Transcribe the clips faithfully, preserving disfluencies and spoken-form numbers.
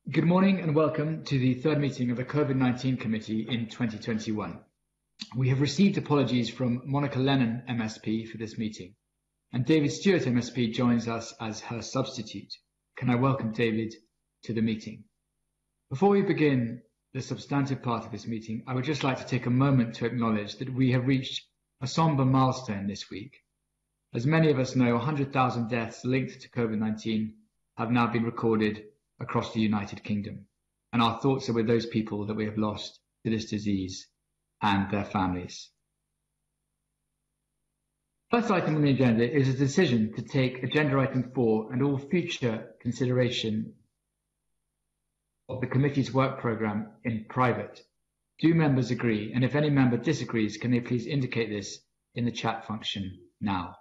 Good morning and welcome to the third meeting of the COVID nineteen Committee in twenty twenty-one. We have received apologies from Monica Lennon, M S P, for this meeting, and David Stewart, M S P, joins us as her substitute. Can I welcome David to the meeting? Before we begin the substantive part of this meeting, I would just like to take a moment to acknowledge that we have reached a somber milestone this week. As many of us know, one hundred thousand deaths linked to COVID nineteen have now been recorded across the United Kingdom, and our thoughts are with those people that we have lost to this disease and their families. First item on the agenda is a decision to take agenda item four and all future consideration of the committee's work programme in private. Do members agree? And if any member disagrees, can they please indicate this in the chat function now?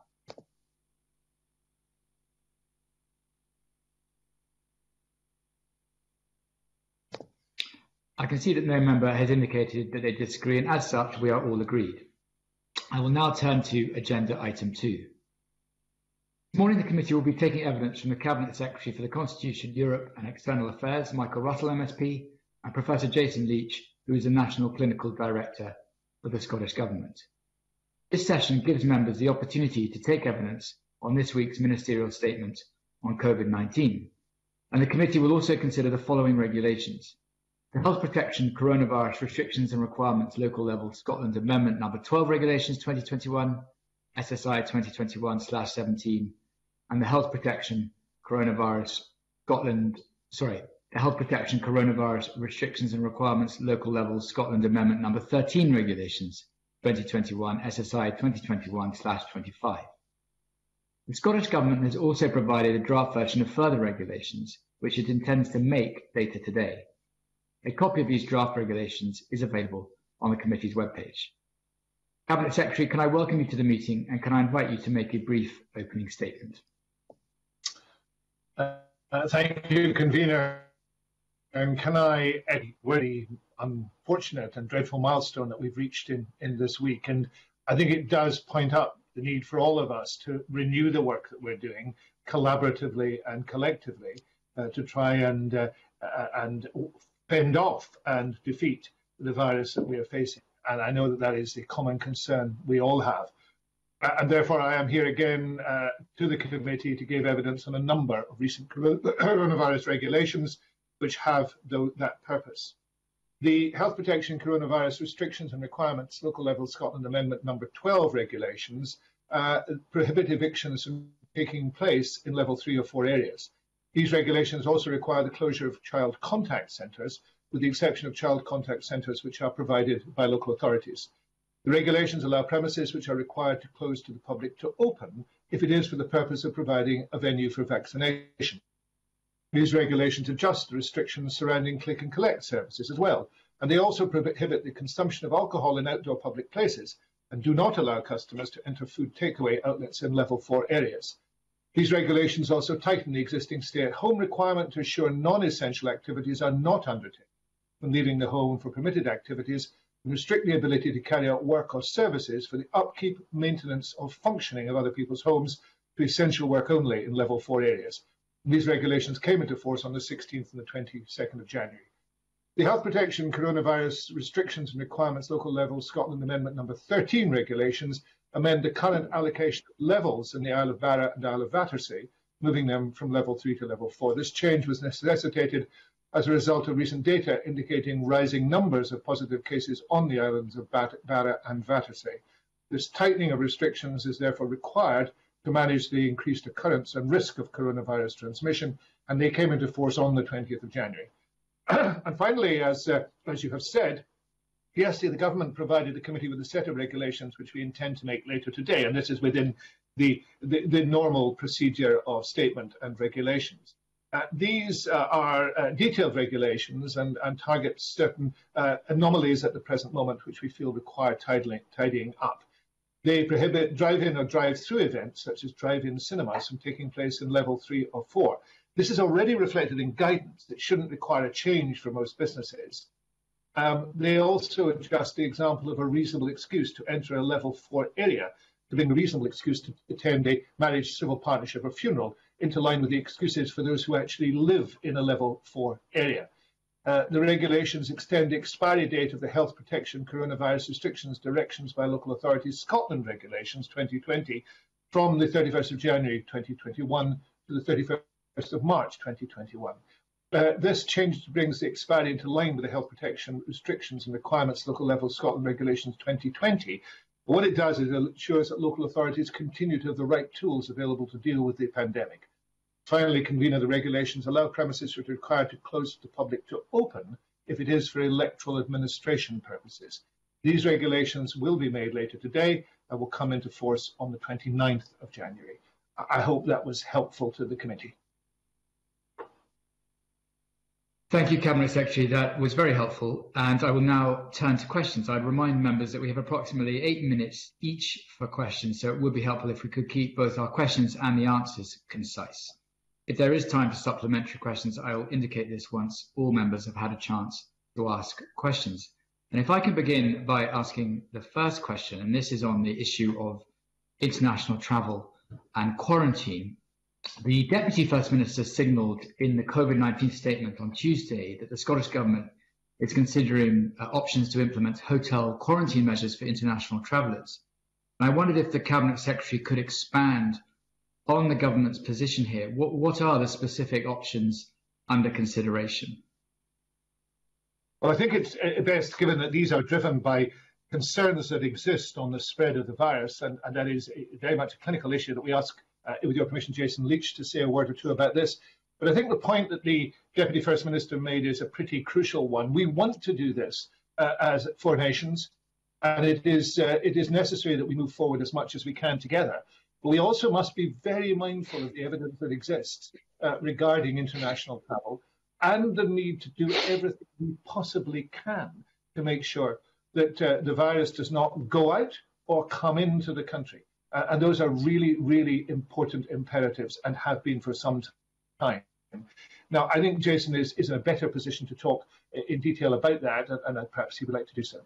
I can see that no member has indicated that they disagree, and as such, we are all agreed. I will now turn to agenda item two. This morning, the committee will be taking evidence from the Cabinet Secretary for the Constitution, Europe and External Affairs, Michael Russell, M S P, and Professor Jason Leach, who is the National Clinical Director of the Scottish Government. This session gives members the opportunity to take evidence on this week's ministerial statement on COVID nineteen, and the committee will also consider the following regulations: the Health Protection Coronavirus Restrictions and Requirements Local Level Scotland Amendment Number twelve Regulations twenty twenty-one, S S I twenty twenty-one seventeen, and the Health Protection Coronavirus Scotland, sorry, the Health Protection Coronavirus Restrictions and Requirements Local Level Scotland Amendment Number thirteen Regulations twenty twenty-one, S S I twenty twenty-one twenty-five. The Scottish Government has also provided a draft version of further regulations, which it intends to make later today. A copy of these draft regulations is available on the committee's webpage. Cabinet Secretary, can I welcome you to the meeting, and can I invite you to make a brief opening statement? Uh, uh, thank you, Convener. And can I add very unfortunate and dreadful milestone that we've reached in, in this week? And I think it does point out the need for all of us to renew the work that we're doing collaboratively and collectively uh, to try and uh, uh, and fend off and defeat the virus that we are facing. And I know that that is the common concern we all have. And therefore, I am here again uh, to the committee to give evidence on a number of recent coronavirus regulations which have th that purpose. The Health Protection Coronavirus Restrictions and Requirements Local Level Scotland Amendment Number twelve regulations uh, prohibit evictions from taking place in level three or four areas. These regulations also require the closure of child contact centres, with the exception of child contact centres which are provided by local authorities. The regulations allow premises which are required to close to the public to open if it is for the purpose of providing a venue for vaccination. These regulations adjust the restrictions surrounding click and collect services as well, and they also prohibit the consumption of alcohol in outdoor public places and do not allow customers to enter food takeaway outlets in level four areas. These regulations also tighten the existing stay-at-home requirement to ensure non-essential activities are not undertaken when leaving the home for permitted activities, and restrict the ability to carry out work or services for the upkeep, maintenance, or functioning of other people's homes to essential work only in level four areas. These regulations came into force on the sixteenth and the twenty-second of January. The Health Protection Coronavirus Restrictions and Requirements Local Level Scotland Amendment Number thirteen regulations amend the current allocation levels in the Isle of Barra and Isle of Battersea, moving them from level three to level four. This change was necessitated as a result of recent data indicating rising numbers of positive cases on the islands of Barra and Battersea. This tightening of restrictions is therefore required to manage the increased occurrence and risk of coronavirus transmission, and they came into force on the twentieth of January. And finally, as, uh, as you have said, yesterday the government provided the committee with a set of regulations which we intend to make later today, and this is within the, the, the normal procedure of statement and regulations. Uh, these uh, are uh, detailed regulations and, and target certain uh, anomalies at the present moment which we feel require tidying, tidying up. They prohibit drive-in or drive-through events such as drive-in cinemas from taking place in level three or four. This is already reflected in guidance that shouldn't require a change for most businesses. Um, they also adjust the example of a reasonable excuse to enter a level four area, giving a reasonable excuse to attend a marriage, civil partnership or funeral into line with the excuses for those who actually live in a level four area. Uh, the regulations extend the expiry date of the health protection coronavirus restrictions directions by local authorities Scotland regulations twenty twenty from the thirty-first of January twenty twenty-one to the thirty-first of March twenty twenty-one. Uh, this change brings the expiry into line with the health protection restrictions and requirements local level Scotland regulations twenty twenty. But what it does is it ensures that local authorities continue to have the right tools available to deal with the pandemic. Finally, convener, the regulations allow premises which are required to close to the public to open if it is for electoral administration purposes. These regulations will be made later today and will come into force on the twenty-ninth of January. I hope that was helpful to the committee. Thank you, Cabinet Secretary. That was very helpful. And I will now turn to questions. I'd remind members that we have approximately eight minutes each for questions, so it would be helpful if we could keep both our questions and the answers concise. If there is time for supplementary questions, I will indicate this once all members have had a chance to ask questions. And if I can begin by asking the first question, and this is on the issue of international travel and quarantine. The Deputy First Minister signalled in the COVID nineteen statement on Tuesday that the Scottish Government is considering uh, options to implement hotel quarantine measures for international travellers. And I wondered if the Cabinet Secretary could expand on the Government's position here. What, what are the specific options under consideration? Well, I think it's best, given that these are driven by concerns that exist on the spread of the virus, and, and that is very much a clinical issue, that we ask, uh, with your permission, Jason Leach, to say a word or two about this. But I think the point that the Deputy First Minister made is a pretty crucial one. We want to do this uh, as four nations, and it is, uh, it is necessary that we move forward as much as we can together. But we also must be very mindful of the evidence that exists uh, regarding international travel and the need to do everything we possibly can to make sure that uh, the virus does not go out or come into the country. Uh, and those are really, really important imperatives and have been for some time. Now, I think Jason is, is in a better position to talk in detail about that, and, and perhaps he would like to do so.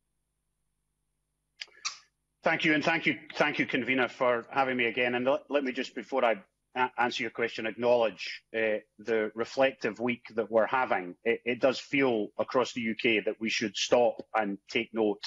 Thank you, and thank you, thank you, convener, for having me again. And let, let me just, before I answer your question, acknowledge uh, the reflective week that we're having. It, it does feel across the U K that we should stop and take note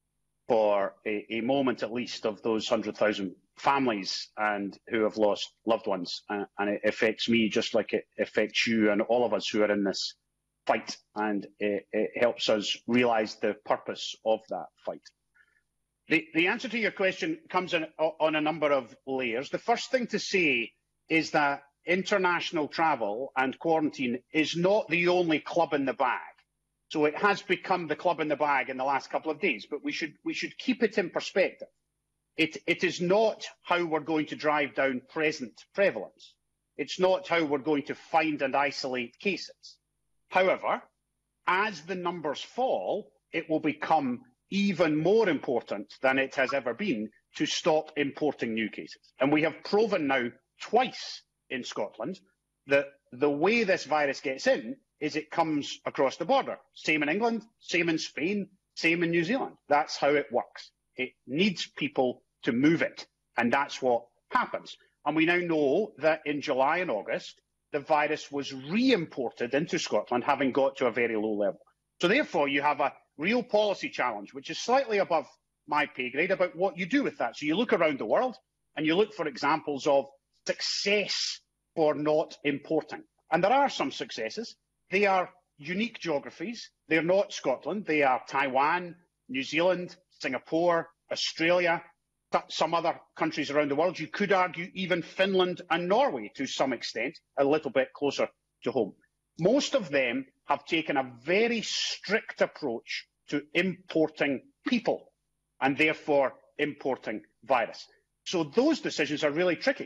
for a, a moment, at least, of those one hundred thousand families and who have lost loved ones. Uh, and it affects me just like it affects you and all of us who are in this fight. And it, it helps us realise the purpose of that fight. The, the answer to your question comes in, on a number of layers. The first thing to say is that international travel and quarantine is not the only club in the bag. So it has become the club in the bag in the last couple of days, but we should, we should keep it in perspective. It, it is not how we're going to drive down present prevalence. It's not how we're going to find and isolate cases. However, as the numbers fall, it will become even more important than it has ever been to stop importing new cases. And we have proven now twice in Scotland that the way this virus gets in is it comes across the border. Same in England, same in Spain, same in New Zealand. That's how it works. It needs people to move it, and that's what happens. And we now know that in July and August, the virus was re-imported into Scotland, having got to a very low level. So therefore, you have a real policy challenge, which is slightly above my pay grade, about what you do with that. So you look around the world and you look for examples of success for not importing. And there are some successes. They are unique geographies. They're not Scotland. They are Taiwan, New Zealand, Singapore, Australia, some other countries around the world. You could argue even Finland and Norway to some extent, a little bit closer to home. Most of them have taken a very strict approach to importing people and therefore importing virus. So those decisions are really tricky.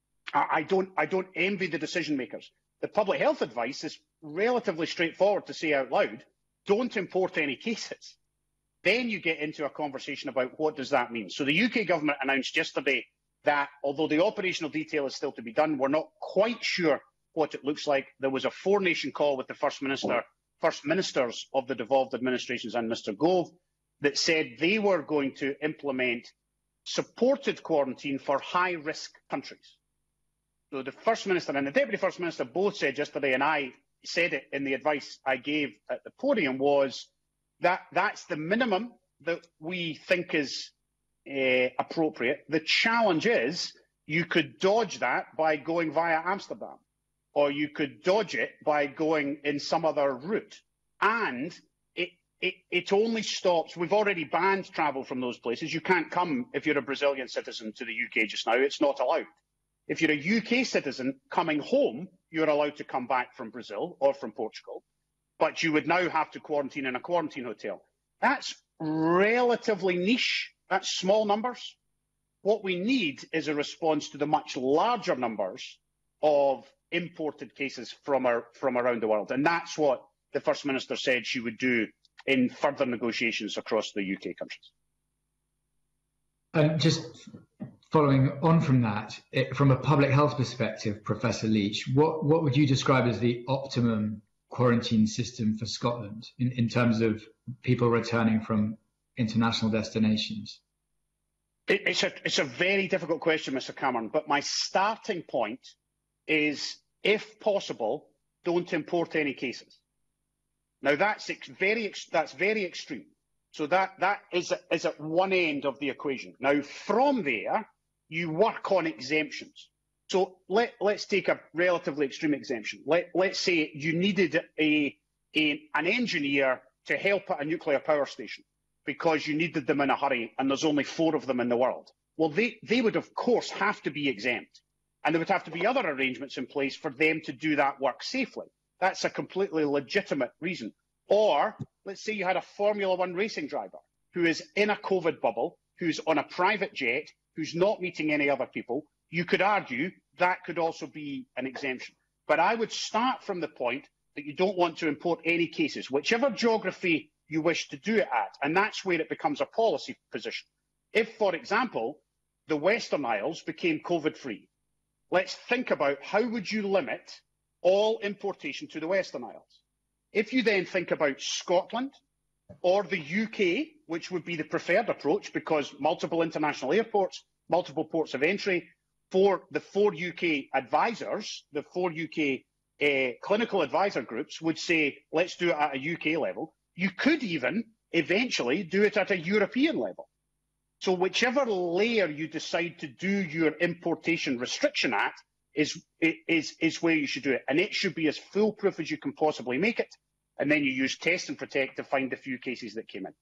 I don't, I don't envy the decision makers. The public health advice is relatively straightforward to say out loud: don't import any cases. Then you get into a conversation about what does that mean. So the U K government announced yesterday that although the operational detail is still to be done, we're not quite sure what it looks like. There was a four-nation call with the First Minister, First Ministers of the devolved administrations and Mr Gove that said they were going to implement supported quarantine for high-risk countries. So the First Minister and the Deputy First Minister both said yesterday, and I said it in the advice I gave at the podium, was that that's the minimum that we think is uh, appropriate. The challenge is you could dodge that by going via Amsterdam, or you could dodge it by going in some other route. And it, it, it only stops, we've already banned travel from those places. You can't come if you're a Brazilian citizen to the U K just now, it's not allowed. If you're a U K citizen coming home, you're allowed to come back from Brazil or from Portugal, but you would now have to quarantine in a quarantine hotel. That's relatively niche, that's small numbers. What we need is a response to the much larger numbers of imported cases from, our, from around the world. And that's what the First Minister said she would do in further negotiations across the U K countries. And just following on from that, it, from a public health perspective, Professor Leach, what, what would you describe as the optimum quarantine system for Scotland in, in terms of people returning from international destinations? It, it's, a, it's a very difficult question, Mister Cameron, but my starting point is, if possible, don't import any cases. Now, that's ex very, ex that's very extreme. So that, that is, is at one end of the equation. Now, from there, you work on exemptions. So let, let's take a relatively extreme exemption. Let, let's say you needed a, a, an engineer to help at a nuclear power station because you needed them in a hurry and there's only four of them in the world. Well, they, they would, of course, have to be exempt. And there would have to be other arrangements in place for them to do that work safely. That's a completely legitimate reason. Or let's say you had a Formula One racing driver who is in a COVID bubble, who's on a private jet, who's not meeting any other people. You could argue that could also be an exemption. But I would start from the point that you don't want to import any cases, whichever geography you wish to do it at. And that's where it becomes a policy position. If, for example, the Western Isles became COVID-free, let's think about how would you limit all importation to the Western Isles. If you then think about Scotland or the U K, which would be the preferred approach because multiple international airports, multiple ports of entry, for the four U K advisors, the four U K uh, clinical advisor groups would say, let's do it at a U K level. You could even eventually do it at a European level. So whichever layer you decide to do your importation restriction at is, is, is where you should do it. And it should be as foolproof as you can possibly make it. And then you use test and protect to find the few cases that came in.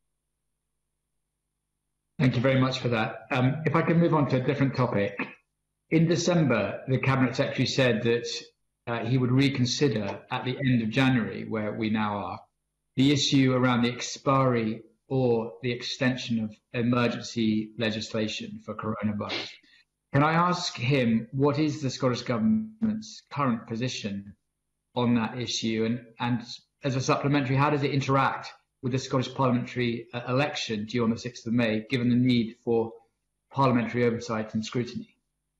Thank you very much for that. Um, if I can move on to a different topic. In December, the Cabinet Secretary said that uh, he would reconsider at the end of January, where we now are, the issue around the expiry or the extension of emergency legislation for coronavirus. Can I ask him, what is the Scottish Government's current position on that issue? And, and as a supplementary, how does it interact with the Scottish parliamentary uh, election due on the sixth of May, given the need for parliamentary oversight and scrutiny?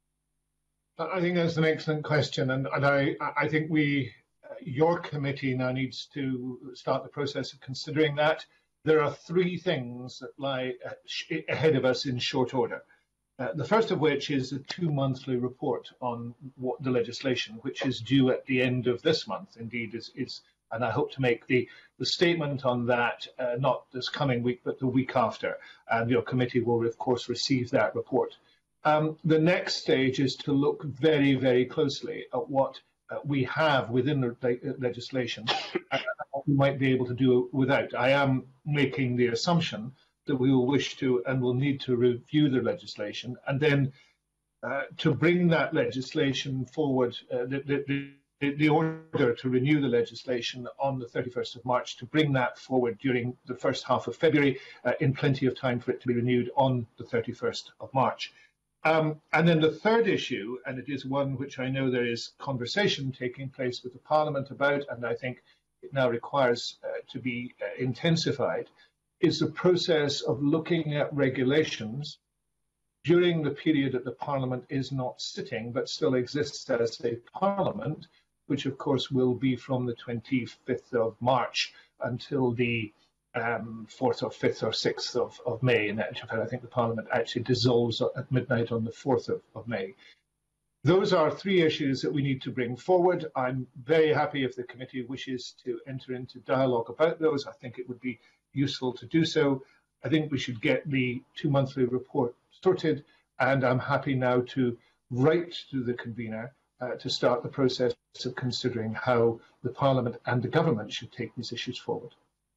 I think that's an excellent question. And, and I, I think we, uh, your committee now needs to start the process of considering that. There are three things that lie ahead of us in short order. Uh, the first of which is a two-monthly report on what the legislation, which is due at the end of this month. Indeed, is, is and I hope to make the, the statement on that uh, not this coming week, but the week after. And your committee will, of course, receive that report. Um, the next stage is to look very, very closely at what uh, we have within the le legislation and what we might be able to do without. I am making the assumption that we will wish to and will need to review the legislation, and then uh, to bring that legislation forward, uh, the, the, the order to renew the legislation on the thirty-first of March, to bring that forward during the first half of February, uh, in plenty of time for it to be renewed on the thirty-first of March. Um, and then the third issue, and it is one which I know there is conversation taking place with the Parliament about, and I think it now requires uh, to be uh, intensified, is the process of looking at regulations during the period that the Parliament is not sitting but still exists as a Parliament, which of course will be from the twenty-fifth of March until the um, fourth or fifth or sixth of, of May. And in fact, I think the Parliament actually dissolves at midnight on the fourth of, of May. Those are three issues that we need to bring forward. I'm very happy if the committee wishes to enter into dialogue about those. I think it would be useful to do so. I think we should get the two monthly report sorted, and I'm happy now to write to the convener uh, to start the process of considering how the Parliament and the government should take these issues forward.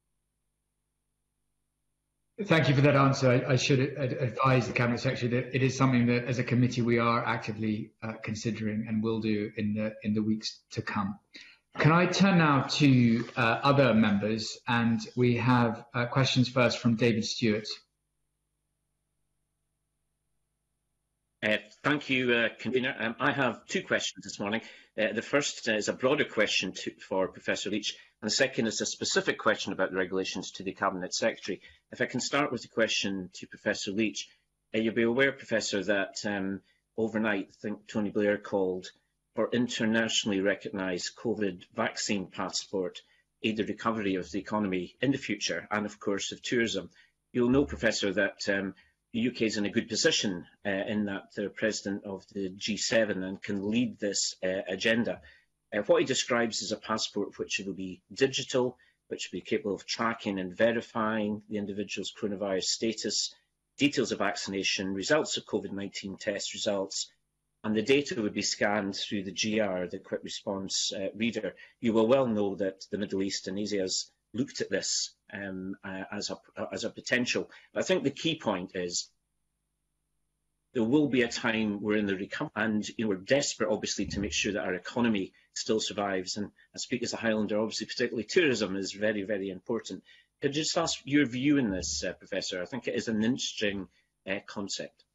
Thank you for that answer. I, I should advise the Cabinet Secretary that it is something that, as a committee, we are actively uh, considering and will do in the in the weeks to come. Can I turn now to uh, other members? And we have uh, questions first from David Stewart. Uh, thank you, uh, Convener. Um, I have two questions this morning. Uh, the first is a broader question to, for Professor Leach, and the second is a specific question about the regulations to the Cabinet Secretary. If I can start with the question to Professor Leach, uh, you'll be aware, Professor, that um, overnight, I think Tony Blair called for internationally recognised COVID vaccine passport aid the recovery of the economy in the future and, of course, of tourism. You'll know, Professor, that um, the U K is in a good position uh, in that they're president of the G seven and can lead this uh, agenda. Uh, what he describes as a passport which will be digital, which will be capable of tracking and verifying the individual's coronavirus status, details of vaccination, results of COVID nineteen test results, and the data would be scanned through the G R, the Quick Response uh, Reader. You will well know that the Middle East and Asia has looked at this um, uh, as, a, as a potential. But I think the key point is there will be a time we're in the recovery, and you know, we're desperate, obviously, to make sure that our economy still survives. And I speak as a Highlander, obviously, particularly tourism is very, very important. Could I just ask your view in this, uh, Professor? I think it is an interesting uh, concept.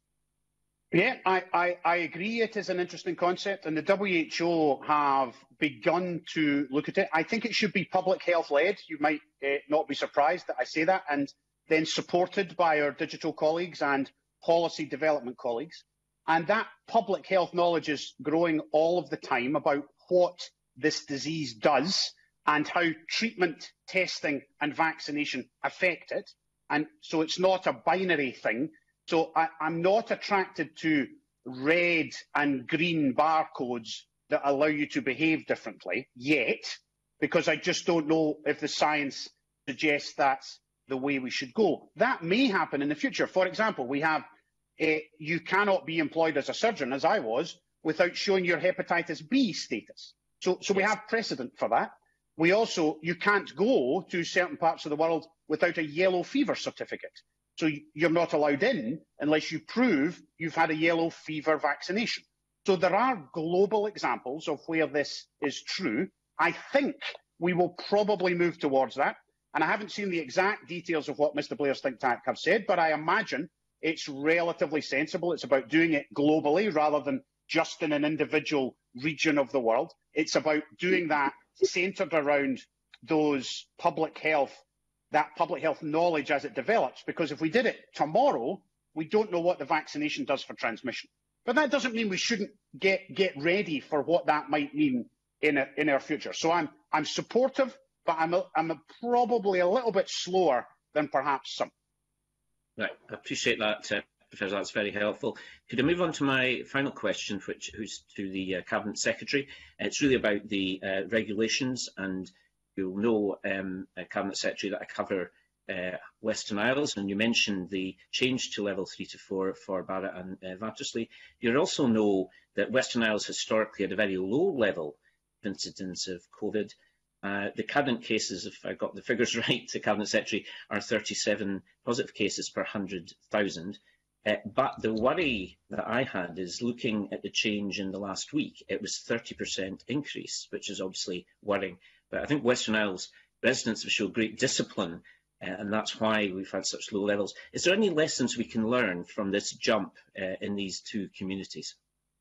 Yeah, I, I, I agree it is an interesting concept, and the W H O have begun to look at it. I think it should be public health led. You might uh, not be surprised that I say that, and then supported by our digital colleagues and policy development colleagues. And that public health knowledge is growing all of the time about what this disease does and how treatment, testing and vaccination affect it. And so it's not a binary thing. So I, I'm not attracted to red and green barcodes that allow you to behave differently yet, because I just don't know if the science suggests that's the way we should go. That may happen in the future. For example, we have uh, you cannot be employed as a surgeon, as I was, without showing your hepatitis B status. So, so we have precedent for that. We also, you can't go to certain parts of the world without a yellow fever certificate. So you're not allowed in unless you prove you've had a yellow fever vaccination. So there are global examples of where this is true. I think we will probably move towards that. And I haven't seen the exact details of what Mister Blair's think tank have said, but I imagine it's relatively sensible. It's about doing it globally rather than just in an individual region of the world. It's about doing that centred around those public health, that public health knowledge as it develops, because if we did it tomorrow, we don't know what the vaccination does for transmission. But that doesn't mean we shouldn't get, get ready for what that might mean in, a, in our future. So I'm, I'm supportive, but I'm, a, I'm a probably a little bit slower than perhaps some. Right, I appreciate that, uh, Professor. That's very helpful. Could I move on to my final question, which who's to the uh, Cabinet Secretary? It's really about the uh, regulations, and you'll know, um, uh, Cabinet Secretary, that I cover uh, Western Isles, and you mentioned the change to level three to four for Barra and uh, Vattersley. You also know that Western Isles historically had a very low level of incidence of COVID. Uh, the current cases, if I got the figures right, the Cabinet Secretary, are thirty-seven positive cases per one hundred thousand. Uh, but the worry that I had is looking at the change in the last week. It was thirty percent increase, which is obviously worrying. But I think Western Isles residents have shown great discipline, uh, and that's why we've had such low levels. Is there any lessons we can learn from this jump uh, in these two communities?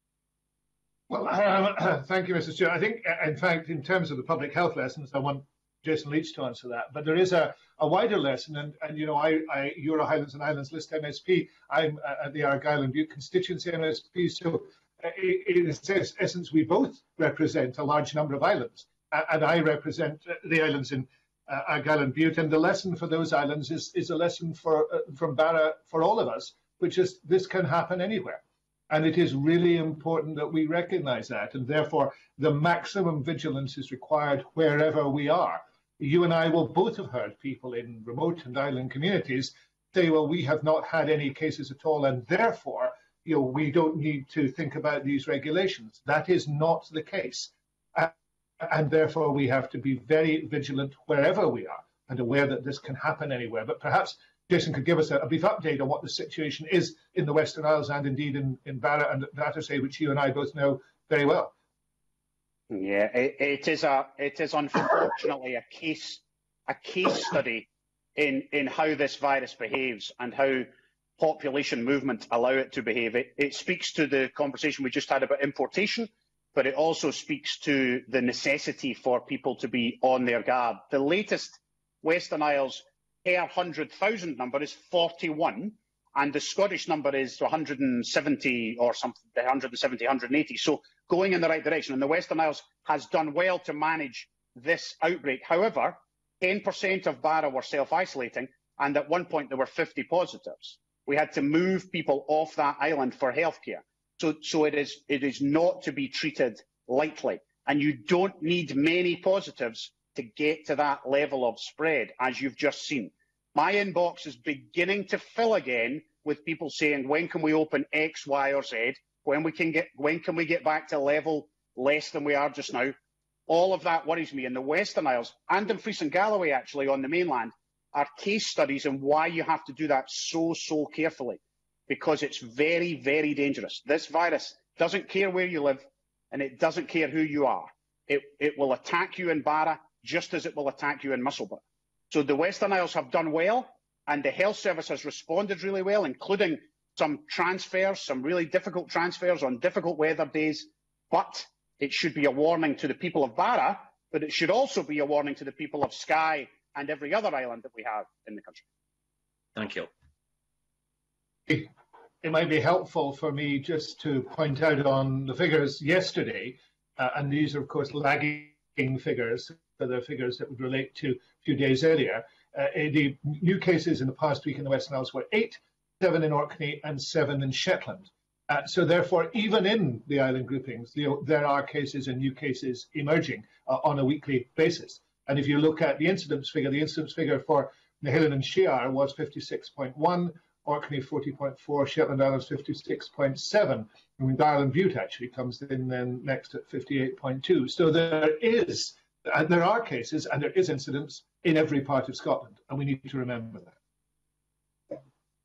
Well, uh, thank you, Mister Stewart. I think, in fact, in terms of the public health lessons, I want Jason Leach to answer that. But there is a, a wider lesson, and, and you know, I, I, you're a Highlands and Islands List M S P. I'm uh, the Argyll and Bute constituency M S P. So, uh, in essence, we both represent a large number of islands, uh, and I represent the islands in uh, Argyll and Bute. And the lesson for those islands is is a lesson for uh, from Barra for all of us, which is this can happen anywhere. And it is really important that we recognise that, and therefore the maximum vigilance is required wherever we are. You and I will both have heard people in remote and island communities say, well, we have not had any cases at all, and therefore, you know, we don't need to think about these regulations. That is not the case. And therefore, we have to be very vigilant wherever we are and aware that this can happen anywhere. But perhaps Jason could give us a, a brief update on what the situation is in the Western Isles and indeed in, in Barra and Battersea, which you and I both know very well. Yeah, it, it is a it is unfortunately a case a case study in in how this virus behaves and how population movement allow it to behave. It, it speaks to the conversation we just had about importation, but it also speaks to the necessity for people to be on their guard. The latest Western Isles per one hundred thousand number is forty-one, and the Scottish number is one hundred seventy or something, one hundred seventy, one hundred eighty. So going in the right direction, and the Western Isles has done well to manage this outbreak. However, ten percent of Barra were self-isolating, and at one point there were fifty positives. We had to move people off that island for healthcare. So, so it is it is not to be treated lightly, and you don't need many positives to get to that level of spread, as you've just seen. My inbox is beginning to fill again with people saying, when can we open X, Y, or Z? When we can get, when can we get back to level less than we are just now? All of that worries me. In the Western Isles and in Fleece and Galloway, actually, on the mainland, are case studies and why you have to do that so, so carefully, because it's very, very dangerous. This virus doesn't care where you live, and it doesn't care who you are. It, it will attack you in Barra just as it will attack you in Musselburgh. So the Western Isles have done well, and the health service has responded really well, including some transfers, some really difficult transfers on difficult weather days. But it should be a warning to the people of Barra, but it should also be a warning to the people of Skye and every other island that we have in the country. Thank you. It might be helpful for me just to point out on the figures yesterday, uh, and these are, of course, lagging figures, so they're figures that would relate to a few days earlier. Uh, the new cases in the past week in the Western Isles were eight, seven in Orkney, and seven in Shetland. Uh, so therefore, even in the island groupings, you know, there are cases and new cases emerging uh, on a weekly basis. And if you look at the incidence figure, the incidence figure for Nahilin and Shiar was fifty-six point one, Orkney forty point four, Shetland Islands fifty-six point seven. I mean, Darwin Butte actually comes in then next at fifty-eight point two. So there is, uh, there are cases and there is incidence in every part of Scotland, and we need to remember that.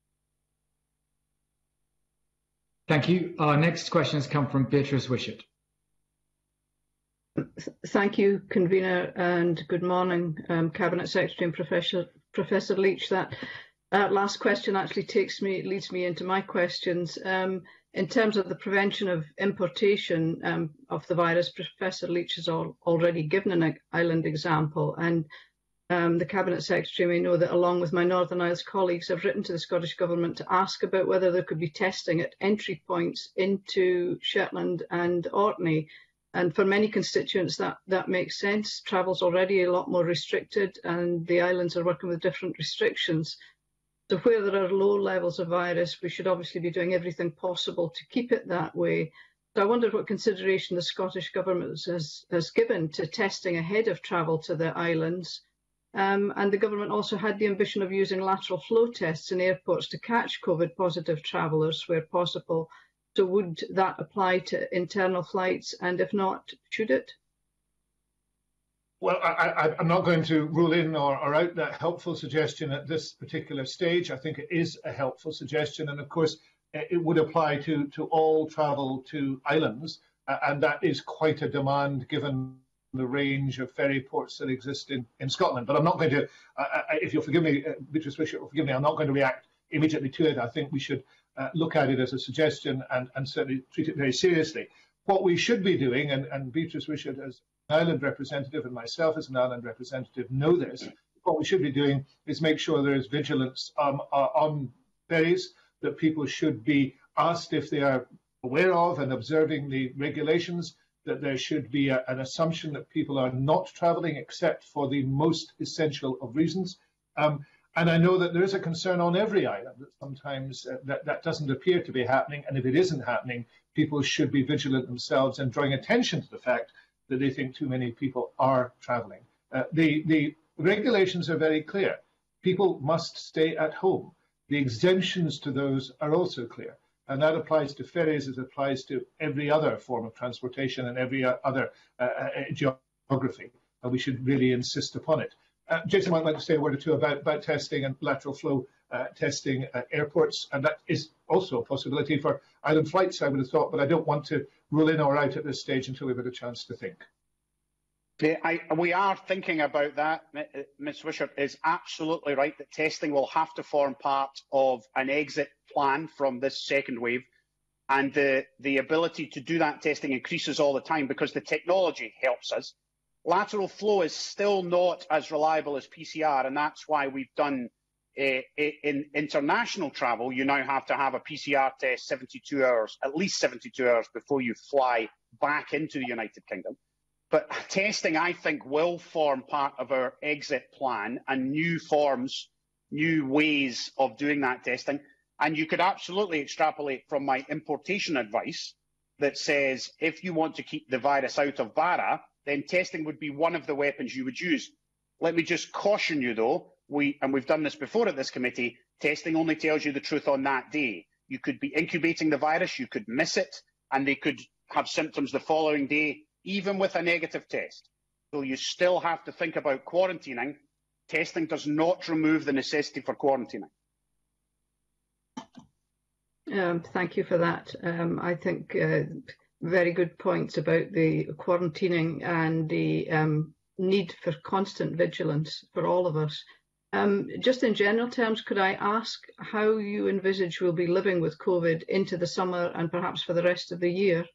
Thank you. Our next questions come from Beatrice Wishart. Thank you, Convener, and good morning, um, Cabinet Secretary and Professor, Professor Leach. That uh, last question actually takes me, leads me into my questions. Um, in terms of the prevention of importation um, of the virus, Professor Leach has al already given an island example, and um, the Cabinet Secretary may know that along with my Northern Isles colleagues, I've written to the Scottish Government to ask about whether there could be testing at entry points into Shetland and Orkney. And for many constituents, that, that makes sense. Travel's already a lot more restricted, and the islands are working with different restrictions. So where there are low levels of virus, we should obviously be doing everything possible to keep it that way. So I wondered what consideration the Scottish Government has, has given to testing ahead of travel to the islands. Um, and the Government also had the ambition of using lateral flow tests in airports to catch COVID positive travellers where possible. So would that apply to internal flights, and if not, should it? Well, I, I, I'm not going to rule in or, or out that helpful suggestion at this particular stage. I think it is a helpful suggestion, and of course, it would apply to, to all travel to islands, uh, and that is quite a demand given the range of ferry ports that exist in, in Scotland. But I'm not going to, uh, if you'll forgive me, uh, Beatrice Wishart will forgive me, I'm not going to react immediately to it. I think we should Uh, look at it as a suggestion and, and certainly treat it very seriously. What we should be doing, and, and Beatrice Wishart as an island representative and myself as an island representative know this, what we should be doing is make sure there is vigilance um, uh, on ferries, that people should be asked if they are aware of and observing the regulations, that there should be a, an assumption that people are not travelling except for the most essential of reasons. Um, And I know that there is a concern on every island that sometimes uh, that, that doesn't appear to be happening. And if it isn't happening, people should be vigilant themselves and drawing attention to the fact that they think too many people are traveling. Uh, the, the regulations are very clear. People must stay at home. The exemptions to those are also clear. And that applies to ferries as it applies to every other form of transportation and every other uh, geography. And we should really insist upon it. Uh, Jason might like to say a word or two about, about testing and lateral flow uh, testing at airports, and that is also a possibility for island flights, I would have thought, but I don't want to rule in or out at this stage until we've had a chance to think. Yeah, I, we are thinking about that. Miz Wishart is absolutely right that testing will have to form part of an exit plan from this second wave, and the, the ability to do that testing increases all the time because the technology helps us. Lateral flow is still not as reliable as P C R, and that's why we've done uh, in international travel, you now have to have a P C R test seventy-two hours, at least seventy-two hours before you fly back into the United Kingdom. But testing, I think, will form part of our exit plan and new forms, new ways of doing that testing. And you could absolutely extrapolate from my importation advice that says if you want to keep the virus out of Barra, then testing would be one of the weapons you would use. Let me just caution you, though, we, and we've done this before at this committee, testing only tells you the truth on that day. You could be incubating the virus, you could miss it, and they could have symptoms the following day, even with a negative test. So you still have to think about quarantining. Testing does not remove the necessity for quarantining. Um, thank you for that. Um, I think uh, very good points about the quarantining and the um, need for constant vigilance for all of us. Um, just in general terms, could I ask how you envisage we'll be living with COVID into the summer and perhaps for the rest of the year?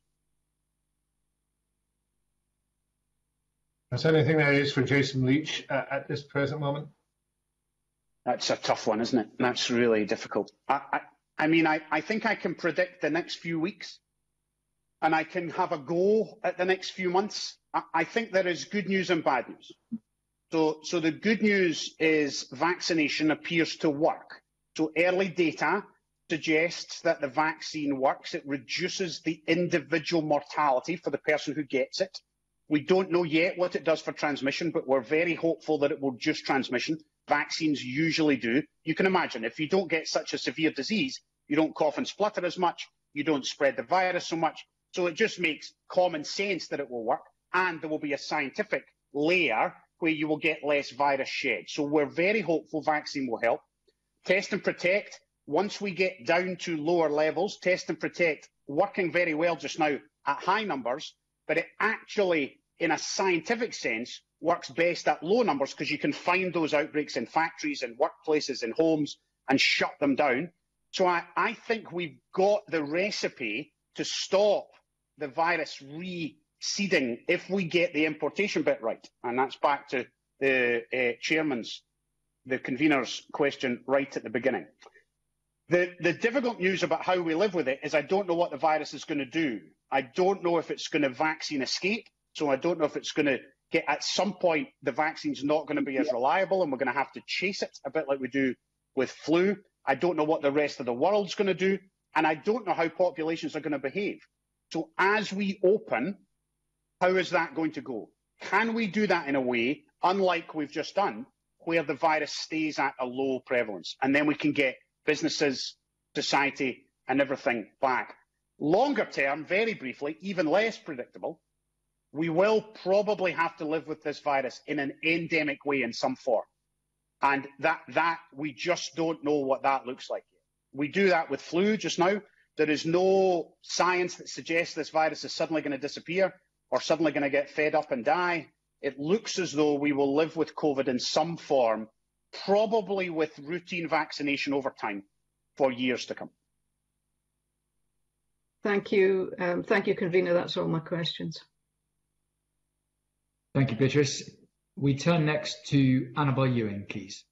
Is there anything there is for Jason Leach uh, at this present moment? That's a tough one, isn't it? That's really difficult. I, I, I mean, I, I think I can predict the next few weeks, and I can have a go at the next few months. I, I think there is good news and bad news. So, so the good news is vaccination appears to work. So early data suggests that the vaccine works. It reduces the individual mortality for the person who gets it. We don't know yet what it does for transmission, but we're very hopeful that it will reduce transmission. Vaccines usually do. You can imagine if you don't get such a severe disease, you don't cough and splutter as much, you don't spread the virus so much. So it just makes common sense that it will work, and there will be a scientific layer where you will get less virus shed. So we're very hopeful vaccine will help. Test and protect, once we get down to lower levels, test and protect working very well just now at high numbers, but it actually, in a scientific sense, works best at low numbers because you can find those outbreaks in factories and workplaces and homes and shut them down. So I, I think we've got the recipe to stop the virus reseeding if we get the importation bit right. And that's back to the uh, chairman's, the convener's question right at the beginning. The, the difficult news about how we live with it is I don't know what the virus is going to do. I don't know if it's going to vaccine escape. So I don't know if it's going to get, at some point, the vaccine's not going to be as reliable and we're going to have to chase it a bit like we do with flu. I don't know what the rest of the world's going to do. And I don't know how populations are going to behave. So as we open, how is that going to go? Can we do that in a way, unlike we've just done, where the virus stays at a low prevalence? And then we can get businesses, society, and everything back. Longer term, very briefly, even less predictable, we will probably have to live with this virus in an endemic way in some form. And that, that we just don't know what that looks like yet. We do that with flu just now. There is no science that suggests this virus is suddenly going to disappear or suddenly going to get fed up and die. It looks as though we will live with COVID in some form, probably with routine vaccination over time for years to come. Thank you. Um, thank you, convener. That's all my questions. Thank you, Beatrice. We turn next to Annabel Ewing, please.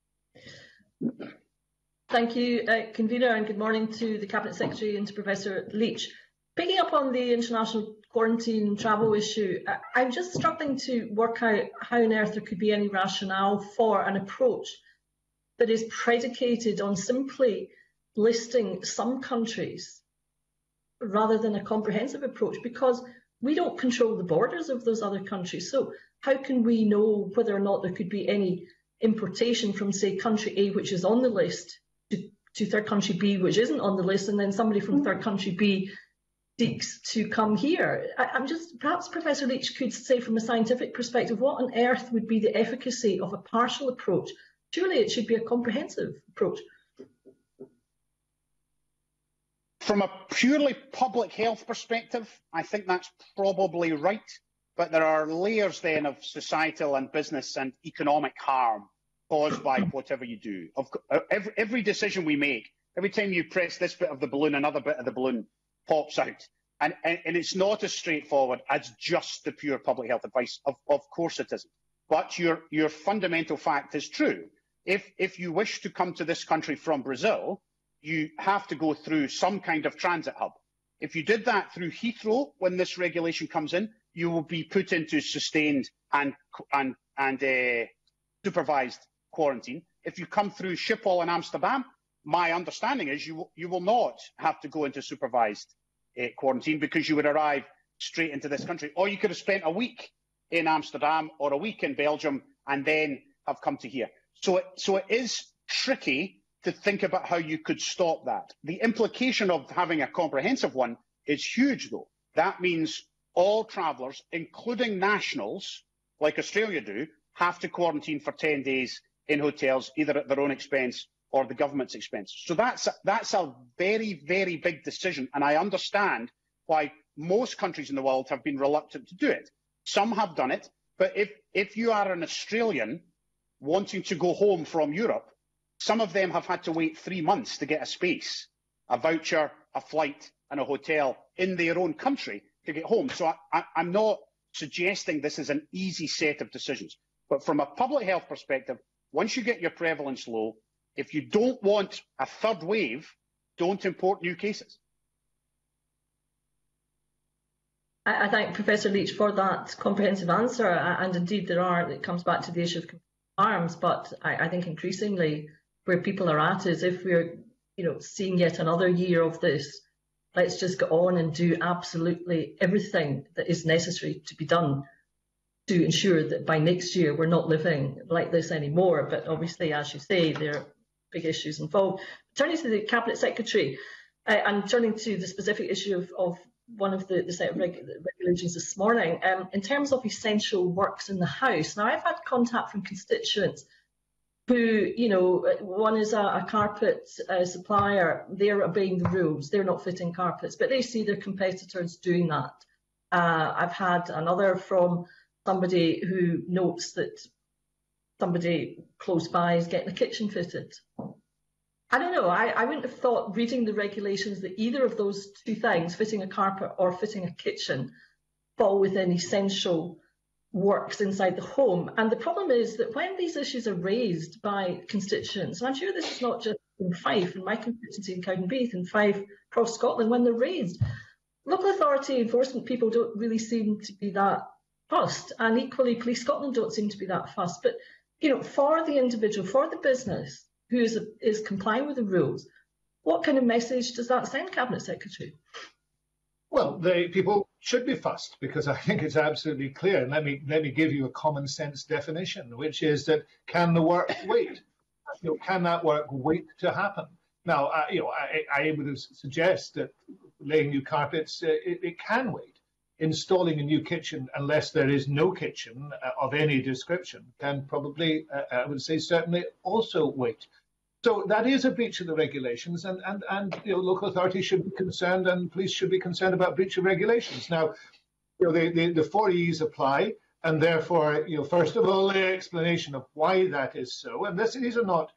Thank you, uh, convener, and good morning to the Cabinet Secretary and to Professor Leach. Picking up on the international quarantine travel issue, I'm just struggling to work out how on earth there could be any rationale for an approach that is predicated on simply listing some countries rather than a comprehensive approach, because we don't control the borders of those other countries. So how can we know whether or not there could be any importation from, say, country A, which is on the list, to, to third country B, which isn't on the list, and then somebody from third country B seeks to come here? I, I'm just, perhaps Professor Leach could say from a scientific perspective, what on earth would be the efficacy of a partial approach? Surely it should be a comprehensive approach. From a purely public health perspective, I think that's probably right. But there are layers then of societal and business and economic harm caused by whatever you do. Of, every, every decision we make, every time you press this bit of the balloon, another bit of the balloon pops out. And, and, and it's not as straightforward as just the pure public health advice. Of, of course it isn't. But your, your fundamental fact is true. If, if you wish to come to this country from Brazil, you have to go through some kind of transit hub. If you did that through Heathrow, when this regulation comes in, you will be put into sustained and, and, and uh, supervised quarantine. If you come through Schiphol in Amsterdam, my understanding is you will, you will not have to go into supervised uh, quarantine, because you would arrive straight into this country. Or you could have spent a week in Amsterdam or a week in Belgium and then have come to here. So it, so it is tricky to think about how you could stop that. The implication of having a comprehensive one is huge, though. That means all travellers, including nationals, like Australia do, have to quarantine for ten days in hotels, either at their own expense or the government's expense. So that's, that's a very, very big decision, and I understand why most countries in the world have been reluctant to do it. Some have done it, but if, if you are an Australian wanting to go home from Europe, some of them have had to wait three months to get a space, a voucher, a flight and a hotel in their own country to get home. So I, I, I'm not suggesting this is an easy set of decisions. But from a public health perspective, once you get your prevalence low, if you don't want a third wave, don't import new cases. I, I thank Professor Leach for that comprehensive answer. And indeed, there are, it comes back to the issue of arms, but I, I think increasingly where people are at is, if we're you know, seeing yet another year of this, let's just go on and do absolutely everything that is necessary to be done to ensure that by next year we're not living like this anymore. But obviously, as you say, there are big issues involved. Turning to the Cabinet Secretary, uh, and turning to the specific issue of, of one of the, the set of reg regulations this morning, um, in terms of essential works in the House. Now, I've had contact from constituents who, you know, one is a, a carpet uh, supplier. They're obeying the rules. They're not fitting carpets, but they see their competitors doing that. Uh, I've had another from somebody who notes that somebody close by is getting a kitchen fitted. I don't know, I, I wouldn't have thought, reading the regulations, that either of those two things, fitting a carpet or fitting a kitchen, fall within essential works inside the home. And the problem is that when these issues are raised by constituents, and I'm sure this is not just in Fife, in my constituency in Cowdenbeath, in Fife, across Scotland, when they're raised, local authority enforcement people don't really seem to be that fussed, and equally Police Scotland don't seem to be that fussed. But you know, for the individual, for the business who is, is complying with the rules, what kind of message does that send, Cabinet Secretary? Well, they, people should be fussed, because I think it's absolutely clear. And let me let me give you a common sense definition, which is that, can the work wait? You know, can that work wait to happen? Now, uh, you know, I, I would suggest that laying new carpets, uh, it, it can wait. Installing a new kitchen, unless there is no kitchen uh, of any description, can probably, uh, I would say, certainly also wait. So that is a breach of the regulations, and, and, and you know, local authorities should be concerned, and police should be concerned about breach of regulations. Now, you know, the, the, the four E's apply, and therefore, you know, first of all, the explanation of why that is so. And this, these are not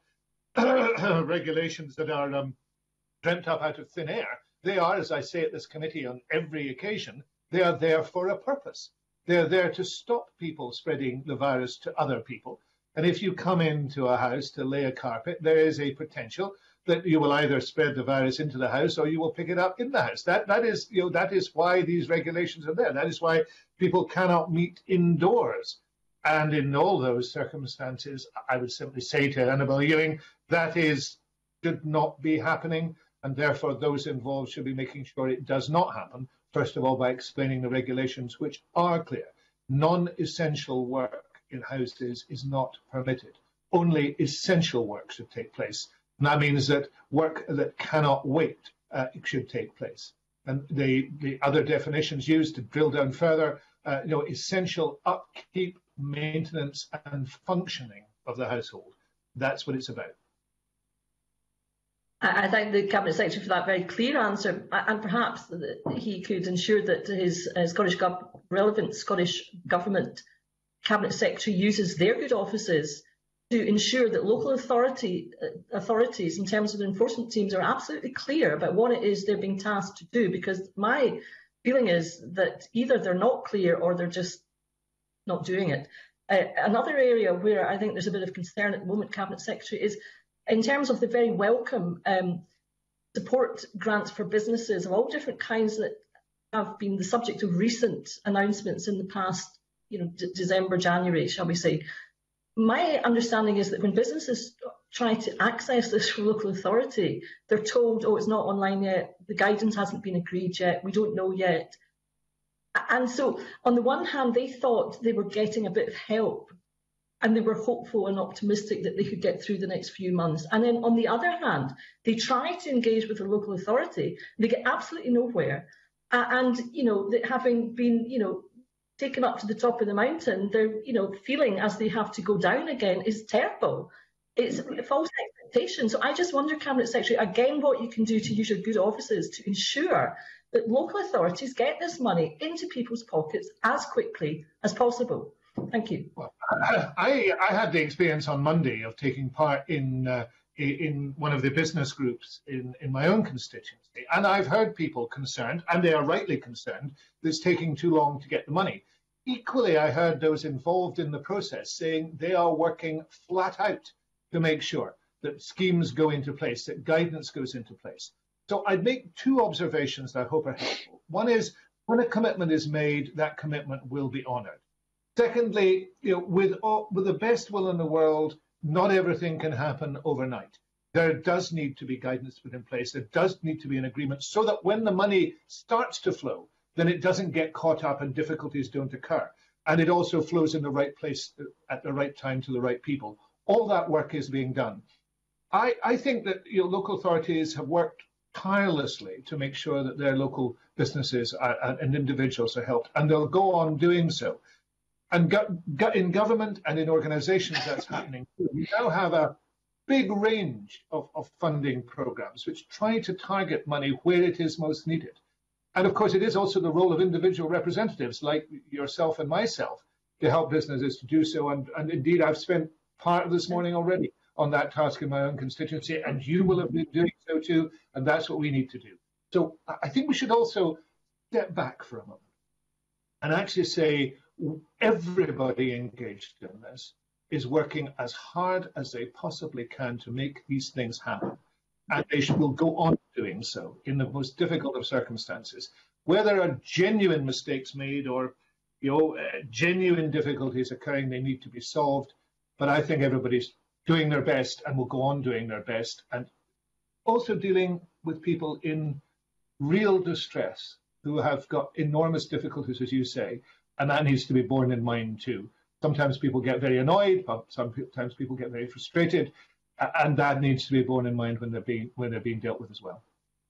regulations that are um, dreamt up out of thin air. They are, as I say at this committee on every occasion, they are there for a purpose. They're there to stop people spreading the virus to other people. And if you come into a house to lay a carpet, there is a potential that you will either spread the virus into the house or you will pick it up in the house. That, that is, you know, that is why these regulations are there. That is why people cannot meet indoors. And in all those circumstances, I would simply say to Annabel Ewing, that is, should not be happening, and therefore those involved should be making sure it does not happen, first of all by explaining the regulations, which are clear. Non-essential work in houses is not permitted. Only essential work should take place. And that means that work that cannot wait uh, should take place. And the, the other definitions used to drill down further, uh, you know, essential upkeep, maintenance and functioning of the household. That's what it's about. I thank the Cabinet Secretary for that very clear answer, and perhaps he could ensure that his uh, Scottish gov relevant Scottish Government Cabinet Secretary uses their good offices to ensure that local authority uh, authorities, in terms of the enforcement teams, are absolutely clear about what it is they're being tasked to do. Because my feeling is that either they're not clear or they're just not doing it. Uh, another area where I think there's a bit of concern at the moment, Cabinet Secretary, is in terms of the very welcome um, support grants for businesses of all different kinds that have been the subject of recent announcements in the past, you know, D December, January, shall we say. My understanding is that when businesses try to access this from local authority, they're told, oh, it's not online yet, the guidance hasn't been agreed yet, we don't know yet. And so, on the one hand, they thought they were getting a bit of help and they were hopeful and optimistic that they could get through the next few months. And then, on the other hand, they try to engage with the local authority, they get absolutely nowhere. Uh, and, you know, that having been, you know, taken up to the top of the mountain, they're, you know, feeling as they have to go down again is terrible. It's a false expectation. So I just wonder, Cabinet Secretary, again, what you can do to use your good offices to ensure that local authorities get this money into people's pockets as quickly as possible. Thank you. Well, I, I had the experience on Monday of taking part in uh, in one of the business groups in, in my own constituency, and I've heard people concerned, and they are rightly concerned, that it's taking too long to get the money. Equally, I heard those involved in the process saying they are working flat out to make sure that schemes go into place, that guidance goes into place. So I'd make two observations that I hope are helpful. One is, when a commitment is made, that commitment will be honoured. Secondly, you know, with, all, with the best will in the world, not everything can happen overnight. There does need to be guidance put in place. There does need to be an agreement so that when the money starts to flow, then it doesn't get caught up and difficulties don't occur. And it also flows in the right place at the right time to the right people. All that work is being done. I, I think that, you know, local authorities have worked tirelessly to make sure that their local businesses are, and individuals are helped, and they'll go on doing so. And go, go, in government and in organisations, that's happening too. We now have a big range of, of funding programmes which try to target money where it is most needed. And of course, it is also the role of individual representatives like yourself and myself to help businesses to do so. And, and indeed, I've spent part of this morning already on that task in my own constituency, and you will have been doing so too, and that's what we need to do. So I think we should also step back for a moment and actually say everybody engaged in this is working as hard as they possibly can to make these things happen, and they will go on doing so in the most difficult of circumstances. Where there are genuine mistakes made or, you know, uh, genuine difficulties occurring, they need to be solved. But I think everybody's doing their best and will go on doing their best, and also dealing with people in real distress who have got enormous difficulties, as you say, and that needs to be borne in mind too. Sometimes people get very annoyed, but sometimes people get very frustrated, and that needs to be borne in mind when they're being when they're being dealt with as well.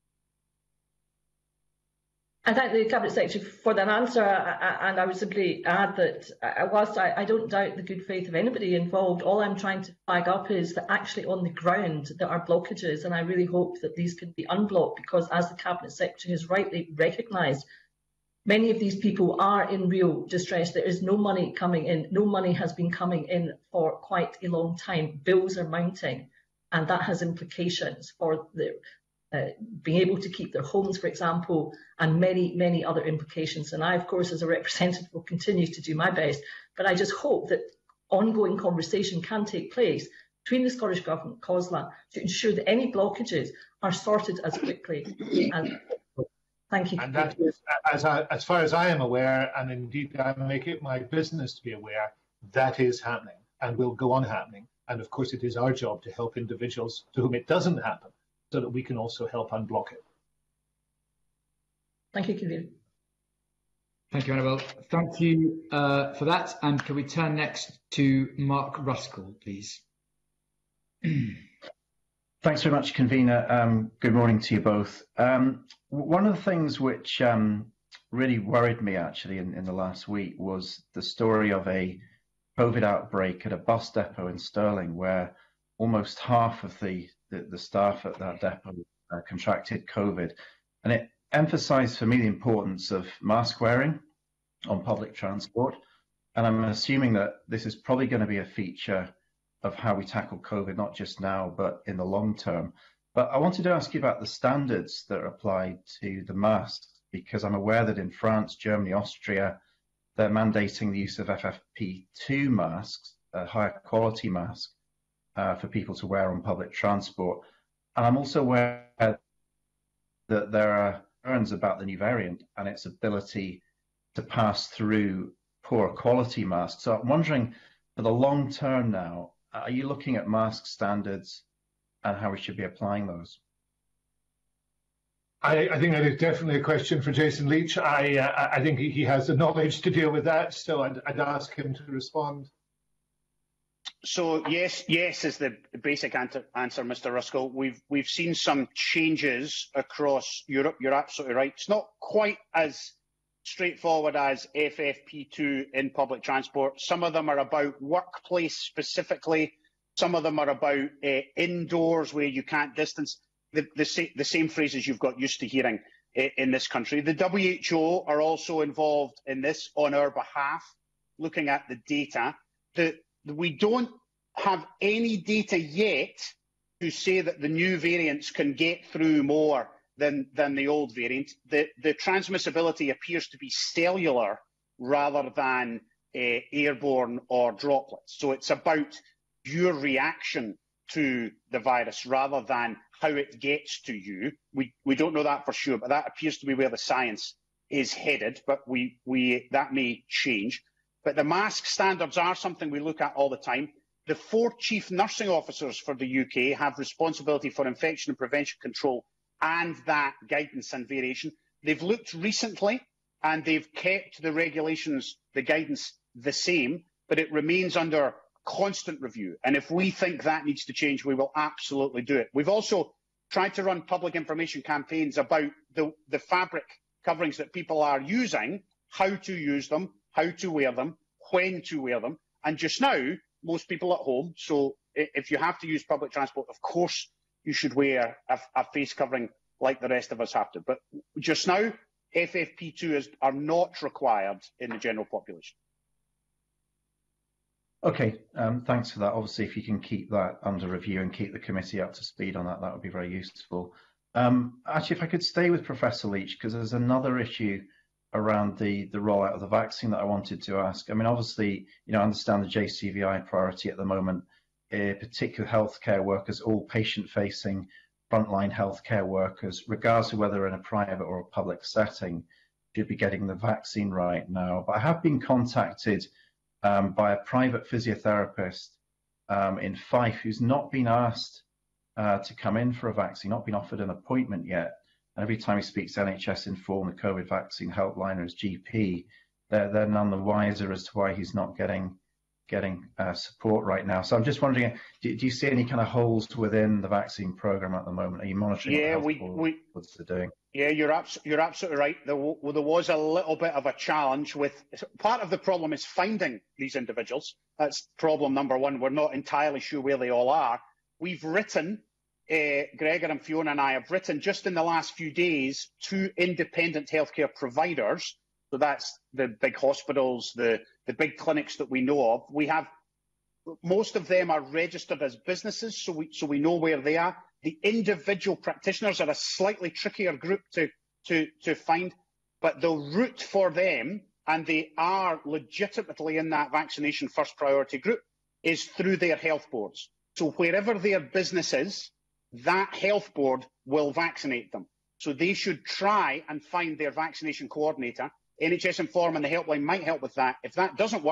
I thank the Cabinet Secretary for that answer, and I would simply add that whilst I don't doubt the good faith of anybody involved, all I'm trying to flag up is that actually on the ground there are blockages, and I really hope that these can be unblocked, because as the Cabinet Secretary has rightly recognised, many of these people are in real distress. There is no money coming in. No money has been coming in for quite a long time. Bills are mounting, and that has implications for the Uh, being able to keep their homes, for example, and many, many other implications. And I, of course, as a representative, will continue to do my best. But I just hope that ongoing conversation can take place between the Scottish Government and COSLA to ensure that any blockages are sorted as quickly as possible. Thank you. And that is, as, I, as far as I am aware, and indeed I make it my business to be aware, that is happening and will go on happening. And of course, it is our job to help individuals to whom it doesn't happen, so that we can also help unblock it. Thank you, Convener. Thank you, Annabel. Thank you uh, for that. And can we turn next to Mark Ruskell, please? Thanks very much, Convener. Um, good morning to you both. Um, one of the things which um, really worried me actually in, in the last week was the story of a COVID outbreak at a bus depot in Stirling, where almost half of the, the, the staff at that depot uh, contracted COVID. And it emphasised for me the importance of mask wearing on public transport. And I'm assuming that this is probably going to be a feature of how we tackle COVID, not just now, but in the long term. But I wanted to ask you about the standards that are applied to the masks, because I'm aware that in France, Germany, Austria, they're mandating the use of F F P two masks, a higher quality mask, uh, for people to wear on public transport. And I'm also aware that there are concerns about the new variant and its ability to pass through poor quality masks. So I'm wondering, for the long term now, are you looking at mask standards and how we should be applying those? I, I think that is definitely a question for Jason Leach. I, uh, I think he has the knowledge to deal with that, so I'd, I'd ask him to respond. So yes, yes is the basic answer, answer, Mister Ruskell. We've we've seen some changes across Europe. You're absolutely right. It's not quite as straightforward as F F P two in public transport. Some of them are about workplace specifically. Some of them are about uh, indoors where you can't distance. The, the, the same phrases you've got used to hearing uh, in this country. The W H O are also involved in this on our behalf, looking at the data. The, we don't have any data yet to say that the new variants can get through more than, than the old variant. The, the transmissibility appears to be cellular rather than uh, airborne or droplets. So it's about your reaction to the virus rather than how it gets to you. We, we don't know that for sure, but that appears to be where the science is headed, but we, we, that may change. But the mask standards are something we look at all the time. The four chief nursing officers for the U K have responsibility for infection and prevention control and that guidance and variation. They've looked recently and they've kept the regulations, the guidance the same, but it remains under constant review. And if we think that needs to change, we will absolutely do it. We've also tried to run public information campaigns about the, the fabric coverings that people are using, how to use them, how to wear them, when to wear them. And just now, most people at home, so if you have to use public transport, of course you should wear a, a face covering like the rest of us have to. But just now, F F P two is, are not required in the general population. Okay, um, thanks for that. Obviously, if you can keep that under review and keep the committee up to speed on that, that would be very useful. Um, actually, if I could stay with Professor Leach, because there's another issue around the, the rollout of the vaccine that I wanted to ask. I mean, obviously, you know, I understand the J C V I priority at the moment, uh, particular healthcare workers, all patient-facing frontline healthcare workers, regardless of whether in a private or a public setting, should be getting the vaccine right now. But I have been contacted Um, by a private physiotherapist um, in Fife who's not been asked uh, to come in for a vaccine, not been offered an appointment yet. And every time he speaks to N H S Inform, the COVID vaccine helpline, or his G P, they're, they're none the wiser as to why he's not getting getting uh, support right now. So I'm just wondering, do, do you see any kind of holes within the vaccine program at the moment? Are you monitoring yeah, what we, we, what's they're doing? Yeah, you're, abs you're absolutely right. There, well, there was a little bit of a challenge with, part of the problem is finding these individuals. That's problem number one. We're not entirely sure where they all are. We've written, uh, Gregor and Fiona and I have written just in the last few days to independent healthcare providers. So that's the big hospitals, the, the big clinics that we know of. We have, most of them are registered as businesses, so we, so we know where they are. The individual practitioners are a slightly trickier group to, to, to find, but the route for them, and they are legitimately in that vaccination first priority group, is through their health boards. So wherever their business is, that health board will vaccinate them. So they should try and find their vaccination coordinator. N H S Inform and the helpline might help with that. If that doesn't work,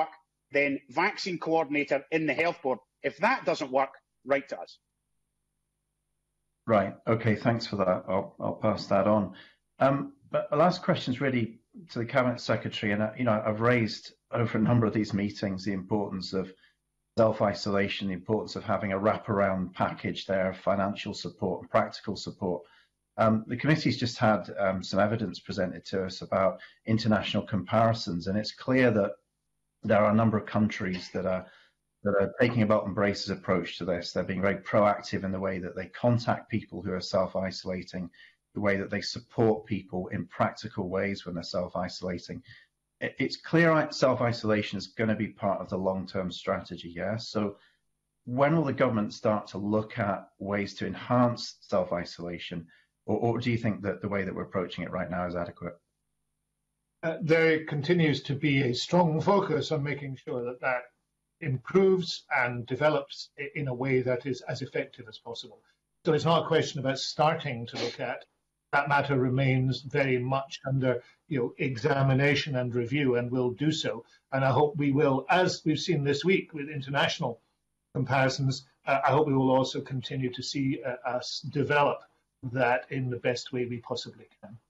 then vaccine coordinator in the health board. If that doesn't work, write to us. Right. Okay. Thanks for that. I'll, I'll pass that on. Um, but the last question is really to the Cabinet Secretary, and uh, you know, I've raised over a number of these meetings the importance of self-isolation, the importance of having a wraparound package there of financial support and practical support. Um, the committee's just had um, some evidence presented to us about international comparisons, and it's clear that there are a number of countries that are that are taking a belt and braces approach to this. They're being very proactive in the way that they contact people who are self-isolating, the way that they support people in practical ways when they're self-isolating. It's clear self-isolation is going to be part of the long-term strategy, yeah? So when will the government start to look at ways to enhance self-isolation, or, or do you think that the way that we're approaching it right now is adequate? Uh, there continues to be a strong focus on making sure that that improves and develops in a way that is as effective as possible. So it's not a question about starting to look at. That matter remains very much under you know, examination and review, and will do so. And I hope we will, as we've seen this week with international comparisons, uh, I hope we will also continue to see uh, us develop that in the best way we possibly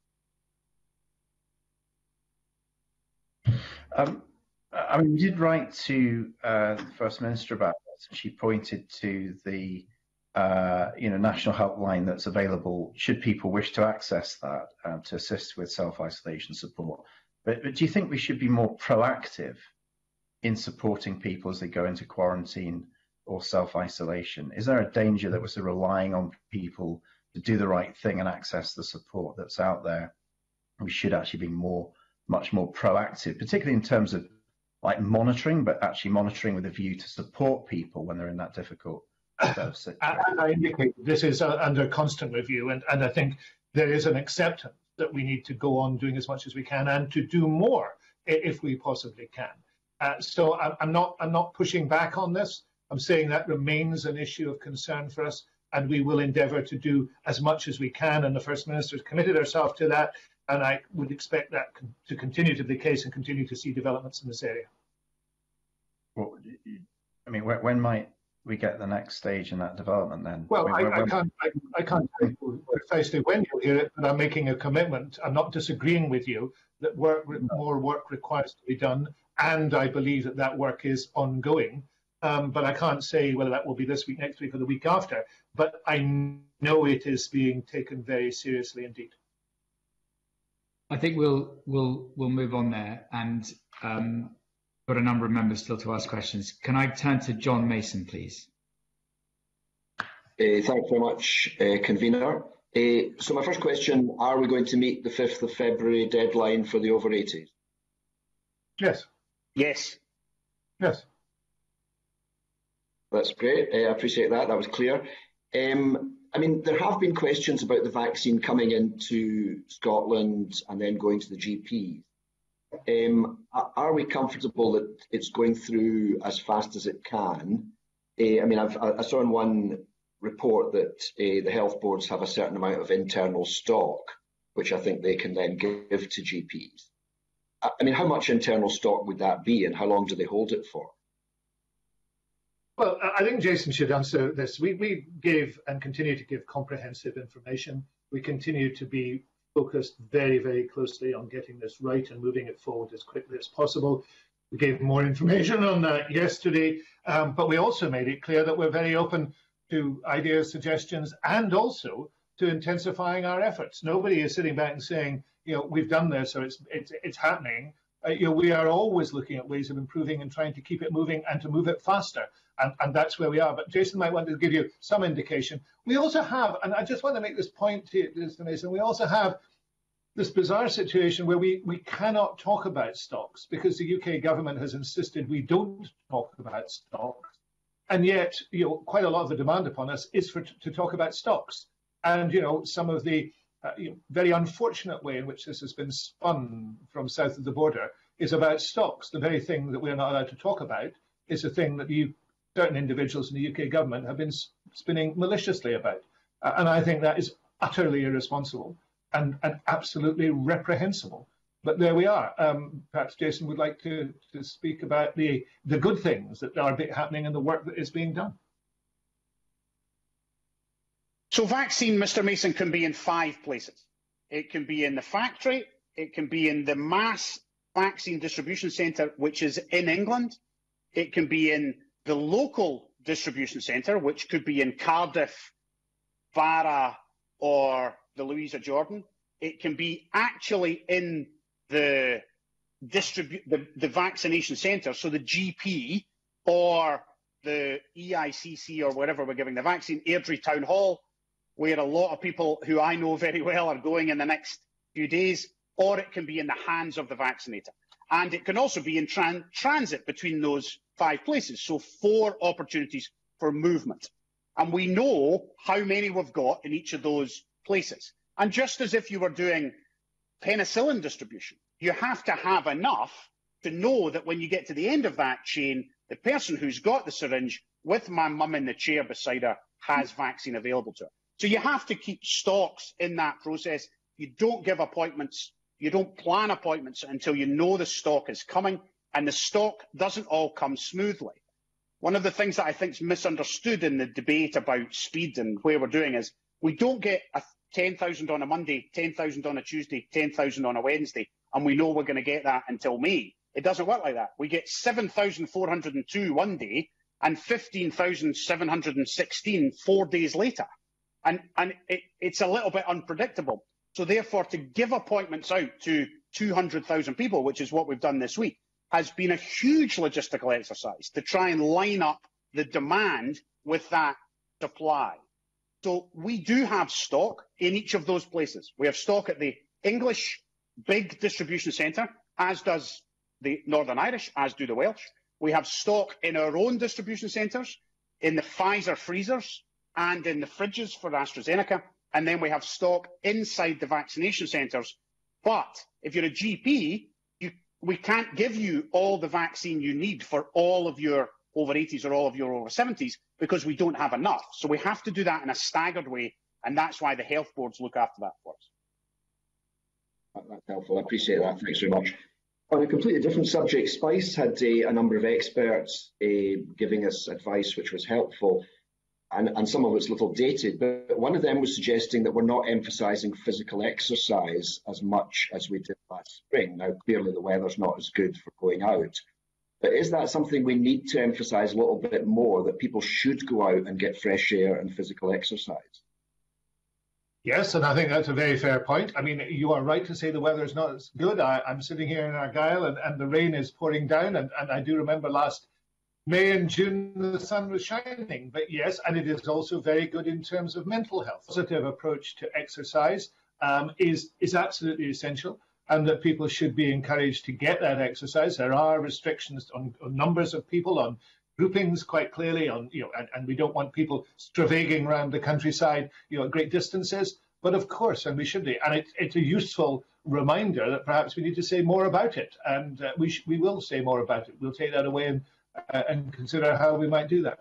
can. Um, I mean, we did write to uh, the First Minister about this, and she pointed to the uh, you know, national helpline that's available should people wish to access that um, to assist with self-isolation support. But, but do you think we should be more proactive in supporting people as they go into quarantine or self-isolation? Is there a danger that we're sort of relying on people to do the right thing and access the support that's out there? We should actually be more, much more proactive, particularly in terms of like monitoring, but actually monitoring with a view to support people when they're in that difficult situation. As I indicated, this is uh, under constant review, and, and I think there is an acceptance that we need to go on doing as much as we can and to do more if we possibly can. Uh, so I'm, I'm not I'm not pushing back on this. I'm saying that remains an issue of concern for us, and we will endeavour to do as much as we can. And the First Minister has committed herself to that, and I would expect that con to continue to be the case and continue to see developments in this area. Well, I mean, when, when might we get the next stage in that development then? Well, when, I, when, I can't I, I can't say precisely when you'll hear it, but I'm making a commitment. I'm not disagreeing with you that work, more work requires to be done, and I believe that that work is ongoing. Um, but I can't say whether that will be this week, next week, or the week after. But I know it is being taken very seriously indeed. I think we'll we'll we'll move on there, and um, got a number of members still to ask questions. Can I turn to John Mason, please? Uh, thanks very much, uh, convener. Uh, so my first question: are we going to meet the fifth of February deadline for the over eighties? Yes. Yes. Yes. That's great. Uh, I appreciate that. That was clear. Um, I mean, there have been questions about the vaccine coming into Scotland and then going to the G Ps. Um, are we comfortable that it's going through as fast as it can? Uh, I mean, I've, I saw in one report that uh, the health boards have a certain amount of internal stock, which I think they can then give to G Ps. I mean, how much internal stock would that be, and how long do they hold it for? Well, I think Jason should answer this. We, we gave and continue to give comprehensive information. We continue to be focused very, very closely on getting this right and moving it forward as quickly as possible. We gave more information on that yesterday, um, but we also made it clear that we're very open to ideas, suggestions, and also to intensifying our efforts. Nobody is sitting back and saying, you know, we've done this or it's, it's, it's happening. Uh, you know, we are always looking at ways of improving and trying to keep it moving and to move it faster. And, and that's where we are. But Jason might want to give you some indication. We also have, and I just want to make this point to you, Mister Mason, we also have this bizarre situation where we, we cannot talk about stocks because the U K government has insisted we don't talk about stocks. And yet, you know, quite a lot of the demand upon us is for to talk about stocks. And, you know, some of the uh, you know, very unfortunate way in which this has been spun from south of the border is about stocks. The very thing that we're not allowed to talk about is a thing that you, certain individuals in the U K government have been spinning maliciously about. Uh, and I think that is utterly irresponsible and, and absolutely reprehensible. but there we are. Um, perhaps Jason would like to, to speak about the, the good things that are happening and the work that is being done. So vaccine, Mister Mason, can be in five places. It can be in the factory, it can be in the mass vaccine distribution centre, which is in England. It can be in the local distribution centre, which could be in Cardiff, Barra, or the Louisa Jordan. It can be actually in the distribu- the, the vaccination centre, so the G P or the E I C C or wherever we're giving the vaccine, Airdrie Town Hall, where a lot of people who I know very well are going in the next few days, or it can be in the hands of the vaccinator. And it can also be in tran transit between those five places, so four opportunities for movement. And we know how many we've got in each of those places. And just as if you were doing penicillin distribution, you have to have enough to know that when you get to the end of that chain, the person who's got the syringe with my mum in the chair beside her has vaccine available to her. So you have to keep stocks in that process. You don't give appointments, you don't plan appointments until you know the stock is coming, and the stock doesn't all come smoothly. One of the things that I think is misunderstood in the debate about speed and where we're doing is we don't get a ten thousand on a Monday, ten thousand on a Tuesday, ten thousand on a Wednesday, and we know we're going to get that until May. It doesn't work like that. We get seven thousand four hundred and two one day and fifteen thousand seven hundred and sixteen four days later. And, and it, it's a little bit unpredictable. So therefore, to give appointments out to two hundred thousand people, which is what we've done this week, has been a huge logistical exercise to try and line up the demand with that supply. So we do have stock in each of those places. We have stock at the English big distribution centre, as does the Northern Irish, as do the Welsh. We have stock in our own distribution centres, in the Pfizer freezers, and in the fridges for AstraZeneca, and then we have stock inside the vaccination centres. But if you're a G P, you, we can't give you all the vaccine you need for all of your over eighties or all of your over seventies because we don't have enough. So we have to do that in a staggered way, and that's why the health boards look after that for us. That's helpful. I appreciate that. Thanks very much. On a completely different subject, Spice had uh, a number of experts uh, giving us advice which was helpful. And, and some of it's a little dated, but one of them was suggesting that we're not emphasising physical exercise as much as we did last spring. Now, clearly the weather's not as good for going out, but is that something we need to emphasise a little bit more, that people should go out and get fresh air and physical exercise? Yes, and I think that's a very fair point. I mean, you are right to say the weather is not as good. I, I'm sitting here in Argyll and, and the rain is pouring down, and, and I do remember last May and June, the sun was shining, but yes, and it is also very good in terms of mental health. Positive approach to exercise um, is, is absolutely essential, and that people should be encouraged to get that exercise. There are restrictions on, on numbers of people, on groupings quite clearly, on, you know, and, and we don't want people stravaiging around the countryside, you know, at great distances, but of course, and we should be, and it, it's a useful reminder that perhaps we need to say more about it, and uh, we, sh we will say more about it. We'll take that away and Uh, and consider how we might do that.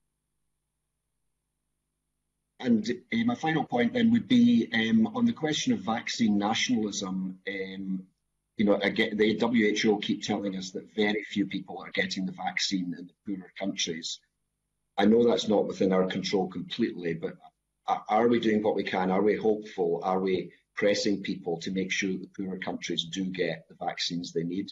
And uh, my final point then would be um, on the question of vaccine nationalism. Um, you know, again, the W H O keep telling us that very few people are getting the vaccine in the poorer countries. I know that's not within our control completely, but are we doing what we can? Are we hopeful? Are we pressing people to make sure that the poorer countries do get the vaccines they need?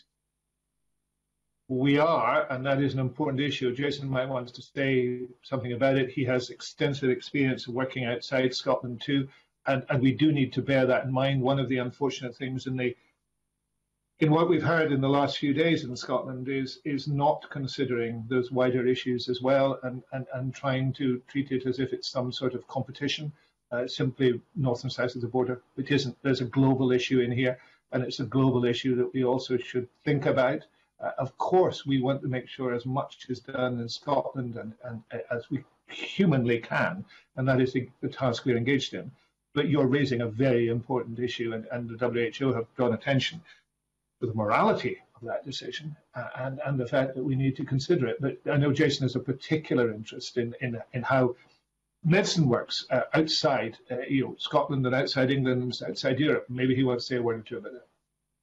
We are, and that is an important issue. Jason might want to say something about it. He has extensive experience of working outside Scotland too, and, and we do need to bear that in mind. One of the unfortunate things in the in what we've heard in the last few days in Scotland is is not considering those wider issues as well, and, and, and trying to treat it as if it's some sort of competition, uh, simply north and south of the border. It isn't. There's a global issue in here, and it's a global issue that we also should think about. Uh, of course, we want to make sure as much is done in Scotland and, and as we humanly can, and that is the, the task we're engaged in. But you're raising a very important issue, and, and the W H O have drawn attention to the morality of that decision uh, and, and the fact that we need to consider it. But I know Jason has a particular interest in, in, in how medicine works uh, outside uh, you know, Scotland and outside England and outside Europe. Maybe he wants to say a word or two about that.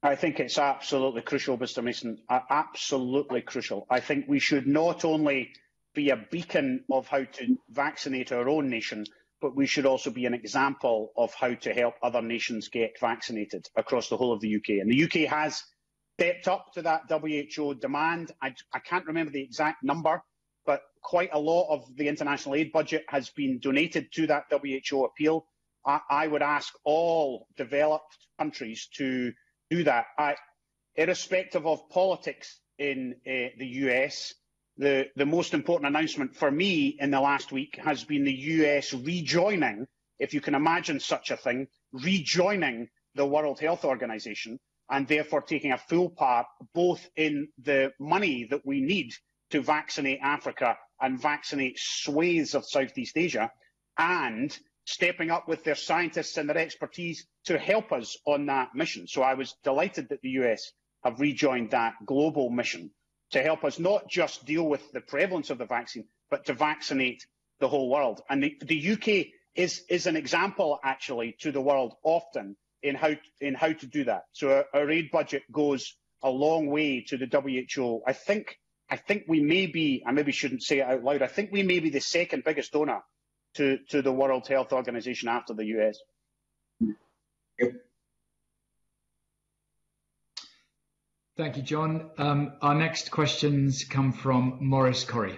I think it's absolutely crucial, Mr Mason, absolutely crucial. I think we should not only be a beacon of how to vaccinate our own nation, but we should also be an example of how to help other nations get vaccinated across the whole of the U K. And the U K has stepped up to that W H O demand. I, I can't remember the exact number, but quite a lot of the international aid budget has been donated to that W H O appeal. I, I would ask all developed countries to do that. I, irrespective of politics in uh, the U S, the, the most important announcement for me in the last week has been the U S rejoining, if you can imagine such a thing, rejoining the World Health Organization, and therefore taking a full part both in the money that we need to vaccinate Africa and vaccinate swathes of Southeast Asia, and stepping up with their scientists and their expertise to help us on that mission. So I was delighted that the U S have rejoined that global mission to help us not just deal with the prevalence of the vaccine, but to vaccinate the whole world. And the, the U K is, is an example, actually, to the world often in how, in how to do that. So our, our aid budget goes a long way to the W H O. I think, I think we may be, I maybe shouldn't say it out loud, I think we may be the second biggest donor to, to the World Health Organization after the U S. Thank you, John. Um, our next questions come from Maurice Corrie.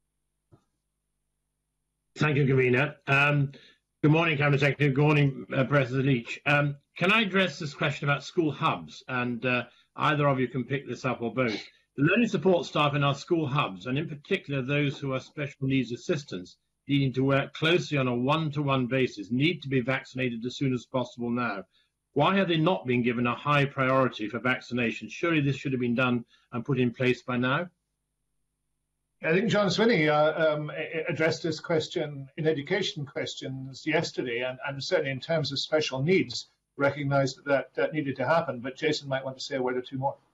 Thank you, Convener. Um, good morning, Cabinet Secretary. Good morning, uh, Professor Leach. Um, can I address this question about school hubs? And uh, either of you can pick this up or both. The learning support staff in our school hubs, and in particular those who are special needs assistants, needing to work closely on a one-to-one basis, need to be vaccinated as soon as possible now. Why have they not been given a high priority for vaccination? Surely this should have been done and put in place by now. I think John Swinney uh, um, addressed this question in education questions yesterday, and, and certainly in terms of special needs, recognised that, that that needed to happen. But Jason might want to say a word or two more.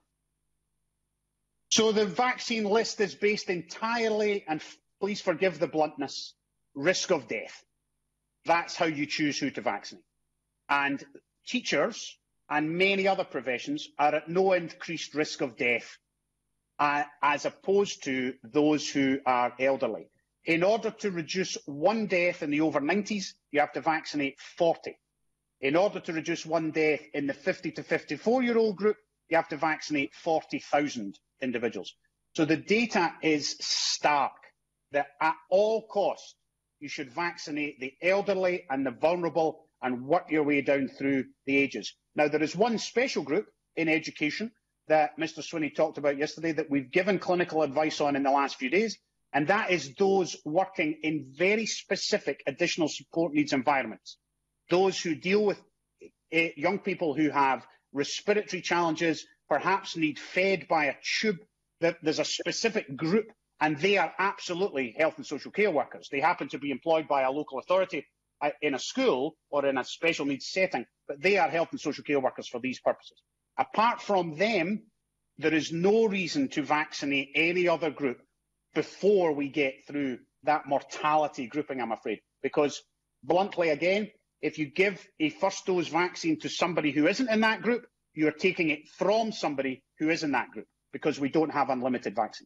So the vaccine list is based entirely, and please forgive the bluntness, risk of death. That's how you choose who to vaccinate. And teachers and many other professions are at no increased risk of death uh, as opposed to those who are elderly. In order to reduce one death in the over nineties, you have to vaccinate forty. In order to reduce one death in the fifty to fifty-four-year-old group, you have to vaccinate forty thousand individuals. So the data is stark that at all costs, you should vaccinate the elderly and the vulnerable and work your way down through the ages. Now, there is one special group in education that Mister Swinney talked about yesterday that we've given clinical advice on in the last few days, and that is those working in very specific additional support needs environments. Those who deal with uh, young people who have respiratory challenges, perhaps need fed by a tube. There's a specific group, and they are absolutely health and social care workers. They happen to be employed by a local authority in a school or in a special needs setting, but they are health and social care workers for these purposes. Apart from them, there is no reason to vaccinate any other group before we get through that mortality grouping, I'm afraid. Because, bluntly again, if you give a first dose vaccine to somebody who isn't in that group, you're taking it from somebody who is in that group, because we don't have unlimited vaccine.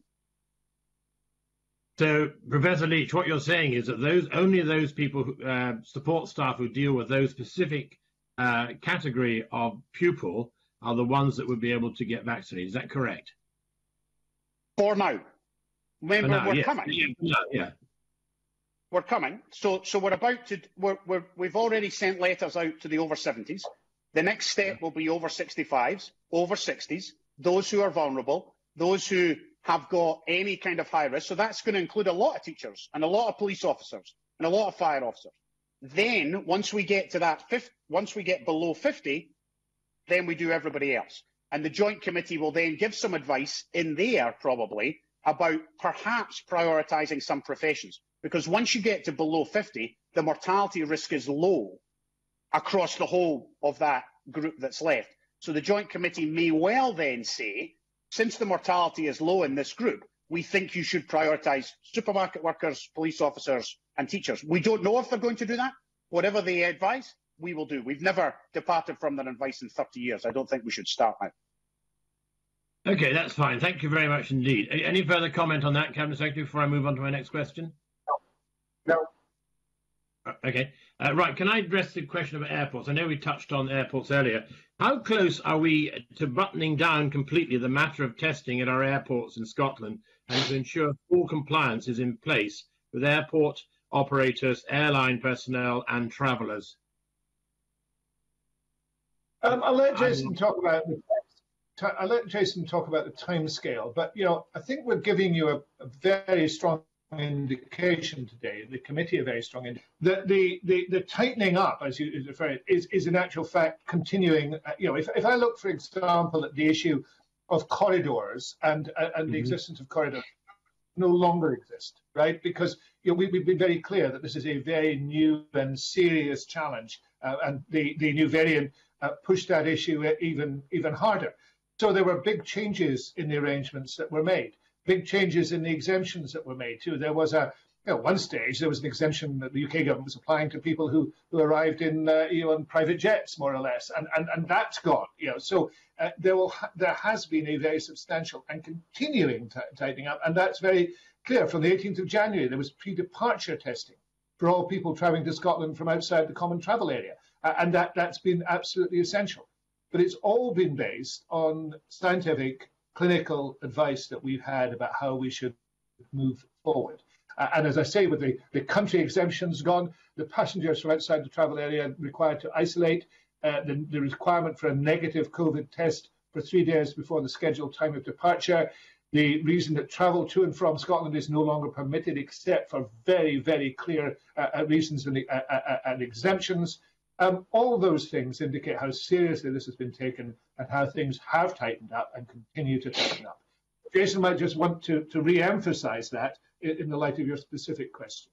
So, Professor Leach, what you're saying is that those only those people, who, uh, support staff who deal with those specific uh, category of pupil are the ones that would be able to get vaccinated. Is that correct? For now. Remember, For now, we're yeah. coming. Yeah, yeah. We're coming. So, so we're about to. We're, we're, we've already sent letters out to the over seventies. The next step will be over sixty-fives, over sixties, those who are vulnerable, those who have got any kind of high risk. So that's going to include a lot of teachers and a lot of police officers and a lot of fire officers. Then once we get to that, once we get below fifty, then we do everybody else. And the Joint Committee will then give some advice in there probably about perhaps prioritising some professions. Because once you get to below fifty, the mortality risk is low across the whole of that group that's left. So the Joint Committee may well then say, since the mortality is low in this group, we think you should prioritise supermarket workers, police officers and teachers. We don't know if they're going to do that. Whatever they advise, we will do. We've never departed from their advice in thirty years. I don't think we should start now. Okay, that's fine. Thank you very much indeed. Any further comment on that, Cabinet Secretary, before I move on to my next question? No. Okay. Uh, right, can I address the question about airports? I know we touched on airports earlier. How close are we to buttoning down completely the matter of testing at our airports in Scotland and to ensure full compliance is in place with airport operators, airline personnel and travellers? Um, I'll let Jason talk about the I'll let Jason talk about the timescale, but you know, I think we're giving you a, a very strong indication today, the committee a very strong indication, that the, the, the tightening up, as you refer, is, is in actual fact continuing. Uh, you know, if, if I look, for example, at the issue of corridors and, uh, and mm-hmm. the existence of corridors no longer exist, right? Because you know, we, we've been very clear that this is a very new and serious challenge, uh, and the, the new variant uh, pushed that issue even, even harder. So there were big changes in the arrangements that were made. Big changes in the exemptions that were made too. There was a, you know, one stage there was an exemption that the U K government was applying to people who who arrived in, uh, you know, on private jets, more or less, and and and that's gone. You know, so uh, there will ha there has been a very substantial and continuing tightening up, and that's very clear. From the eighteenth of January, there was pre-departure testing for all people travelling to Scotland from outside the common travel area, uh, and that that's been absolutely essential. But it's all been based on scientific, clinical advice that we've had about how we should move forward. Uh, and as I say, with the, the country exemptions gone, the passengers from outside the travel area required to isolate, uh, the, the requirement for a negative COVID test for three days before the scheduled time of departure, the reason that travel to and from Scotland is no longer permitted except for very, very clear uh, reasons and, uh, uh, and exemptions. Um, all those things indicate how seriously this has been taken and how things have tightened up and continue to tighten up. Jason might just want to, to re-emphasise that in, in the light of your specific question.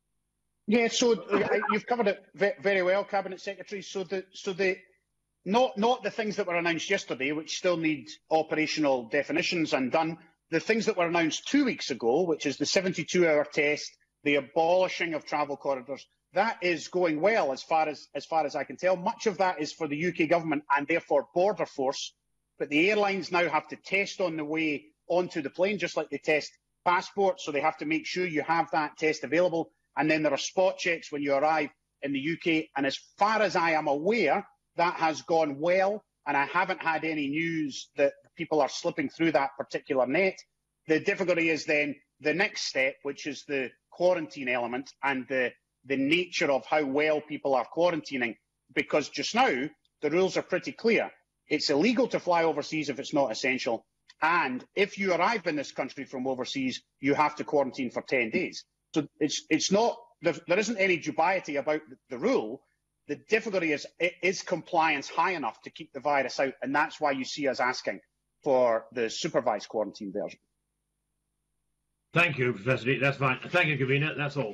Yeah, so uh, you've covered it very well, Cabinet Secretary. So the so the not not the things that were announced yesterday, which still need operational definitions and done. The things that were announced two weeks ago, which is the seventy-two hour test, the abolishing of travel corridors. That is going well as far as, as far as I can tell. Much of that is for the U K government and therefore Border Force. But the airlines now have to test on the way onto the plane, just like they test passports. So they have to make sure you have that test available. And then there are spot checks when you arrive in the U K. And as far as I am aware, that has gone well. And I haven't had any news that people are slipping through that particular net. The difficulty is then the next step, which is the quarantine element and the the nature of how well people are quarantining, because just now the rules are pretty clear. It's illegal to fly overseas if it's not essential, and if you arrive in this country from overseas, you have to quarantine for ten days. So it's it's not there, there isn't any dubiety about the rule. The difficulty is, is compliance high enough to keep the virus out, and that's why you see us asking for the supervised quarantine version. Thank you, Professor Leach. That's fine. Thank you, Convener. That's all.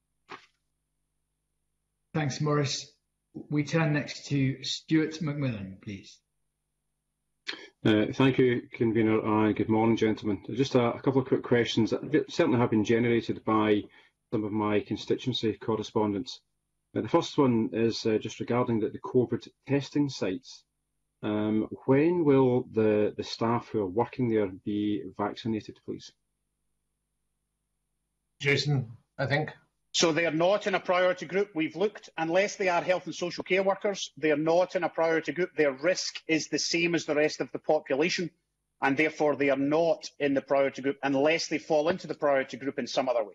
Thanks, Maurice. We turn next to Stuart McMillan, please. Uh, thank you, Convener, and good morning, gentlemen. Just a, a couple of quick questions that certainly have been generated by some of my constituency correspondents. Uh, the first one is uh, just regarding the, the COVID testing sites. Um, when will the, the staff who are working there be vaccinated, please? Jason, I think. So they are not in a priority group. We've looked, unless they are health and social care workers, they are not in a priority group. Their risk is the same as the rest of the population, and therefore they are not in the priority group unless they fall into the priority group in some other way.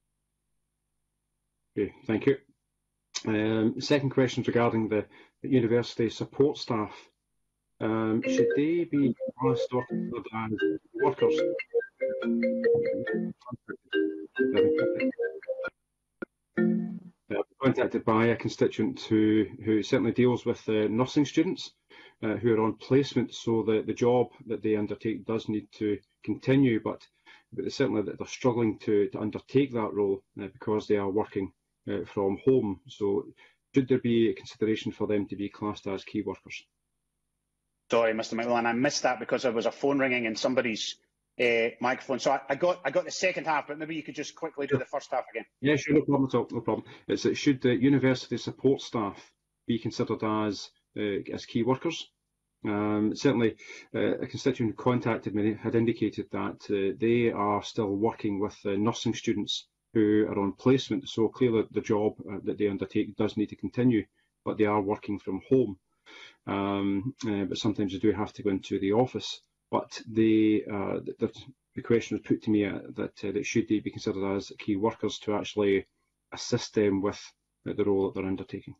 Okay, thank you. Um, second question is regarding the, the university support staff. Um, should they be classed as workers? Uh, contacted by a constituent who, who certainly deals with uh, nursing students uh, who are on placement, so the, the job that they undertake does need to continue, but, but certainly that they're struggling to, to undertake that role uh, because they are working uh, from home. So should there be a consideration for them to be classed as key workers? Sorry, Mister McMillan, I missed that because there was a phone ringing in somebody's Uh, microphone. So I, I got I got the second half, but maybe you could just quickly do the first half again. Yeah, sure, no problem at all, no problem. It's it should the university support staff be considered as uh, as key workers. Um, certainly, uh, a constituent who contacted me had indicated that uh, they are still working with uh, nursing students who are on placement, so clearly the job uh, that they undertake does need to continue, but they are working from home. Um, uh, but sometimes they do have to go into the office. But the uh, the, the question was put to me uh, that uh, that should they be considered as key workers to actually assist them with uh, the role that they're undertaking.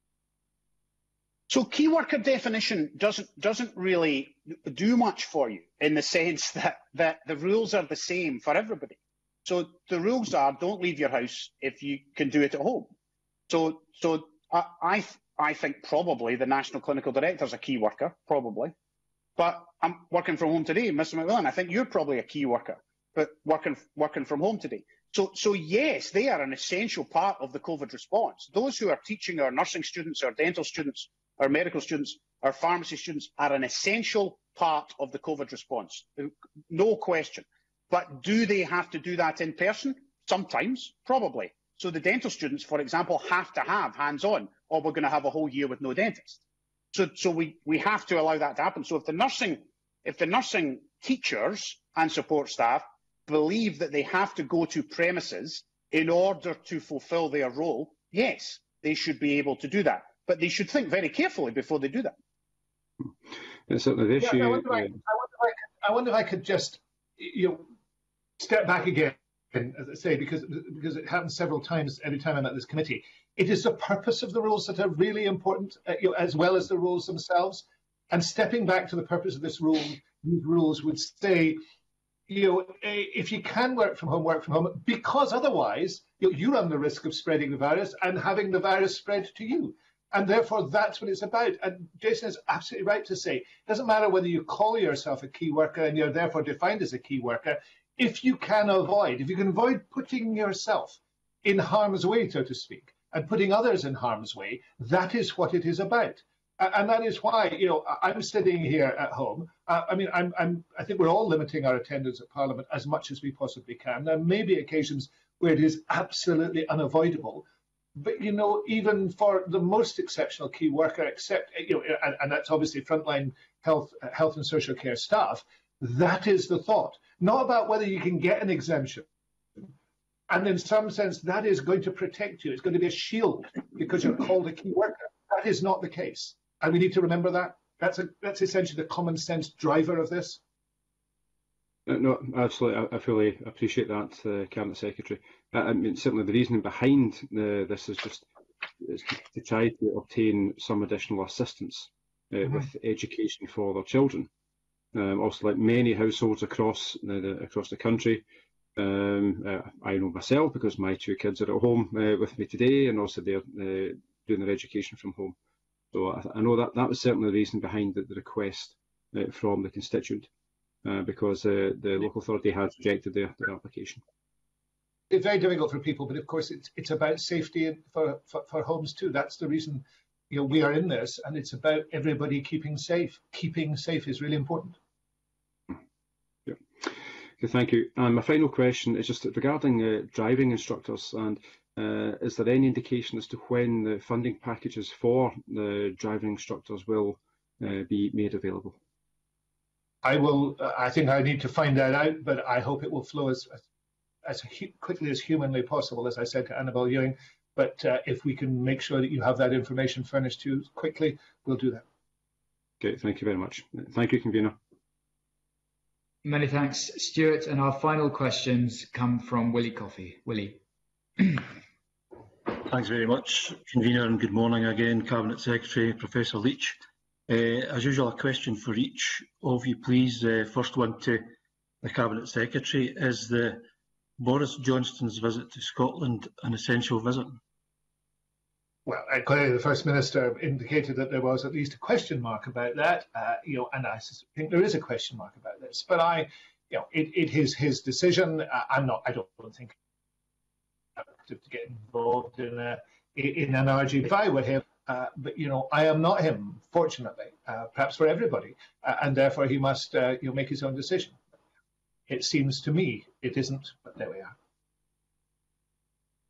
So key worker definition doesn't doesn't really do much for you, in the sense that that the rules are the same for everybody. So the rules are, don't leave your house if you can do it at home. So so I I, I think probably the National Clinical Director is a key worker, probably. But I'm working from home today, Mister McMillan. I think you're probably a key worker, but working working from home today. So so yes, they are an essential part of the COVID response. Those who are teaching our nursing students, our dental students, our medical students, our pharmacy students are an essential part of the COVID response. No question. But do they have to do that in person? Sometimes, probably. So the dental students, for example, have to have hands-on, or we're going to have a whole year with no dentist. So, so we, we have to allow that to happen. So if the nursing, if the nursing teachers and support staff believe that they have to go to premises in order to fulfil their role, yes, they should be able to do that. But they should think very carefully before they do that. It's certainly the issue. Yeah, I, wonder if I, I, wonder if I, could, I wonder if I could just, you know, step back again, as I say, because because it happens several times every time I'm at this committee. It is the purpose of the rules that are really important, uh, you know, as well as the rules themselves. And stepping back to the purpose of this rule, these rules would say, you know, if you can work from home, work from home, because otherwise you know, you run the risk of spreading the virus and having the virus spread to you. And therefore, that's what it's about. And Jason is absolutely right to say, it doesn't matter whether you call yourself a key worker and you're therefore defined as a key worker. If you can avoid, if you can avoid putting yourself in harm's way, so to speak, and putting others in harm's way, that is what it is about. And that is why, you know, I'm sitting here at home. Uh, I mean, I'm, I'm, I think we're all limiting our attendance at Parliament as much as we possibly can. There may be occasions where it is absolutely unavoidable. But, you know, even for the most exceptional key worker, except, you know, and, and that's obviously frontline health, health and social care staff, that is the thought. Not about whether you can get an exemption. And in some sense, that is going to protect you. It's going to be a shield because you're called a key worker. That is not the case. And we need to remember that. That's, a, that's essentially the common sense driver of this. Uh, no, absolutely. I, I fully appreciate that, uh, Cabinet Secretary. Uh, I mean, certainly the reasoning behind uh, this is just is to, to try to obtain some additional assistance uh, mm-hmm. with education for their children. Um, also, like many households across the, the across the country, um, uh, I know myself because my two kids are at home uh, with me today, and also they're uh, doing their education from home. So I, I know that that was certainly the reason behind the, the request uh, from the constituent. Uh, because uh, the local authority has rejected their, their application. It's very difficult for people, but of course it's it's about safety for, for, for homes too. That's the reason, you know, we are in this, and it's about everybody keeping safe. Keeping safe is really important. Yeah. Okay, thank you. And my final question is just regarding uh, driving instructors, and uh, is there any indication as to when the funding packages for the driving instructors will uh, be made available? I will. Uh, I think I need to find that out, but I hope it will flow as as quickly as humanly possible, as I said to Annabel Ewing. But uh, if we can make sure that you have that information furnished to you quickly, we'll do that. Okay, thank you very much. Thank you, Convener. Many thanks, Stuart. And our final questions come from Willie Coffey. Willie. Thanks very much, Convener, and good morning again, Cabinet Secretary, Professor Leach. Uh, as usual, a question for each of you, please. Uh, first one to the Cabinet Secretary. Is the Boris Johnston's visit to Scotland an essential visit? Well, clearly the First Minister indicated that there was at least a question mark about that, uh, you know, and I think there is a question mark about this. But I, you know, it, it is his decision. Uh, I'm not. I don't think to get involved in a in an R G B. If I were him. Uh, but, you know, I am not him, fortunately, uh, perhaps for everybody, uh, and therefore he must uh, you know, make his own decision. It seems to me it isn't, but there we are.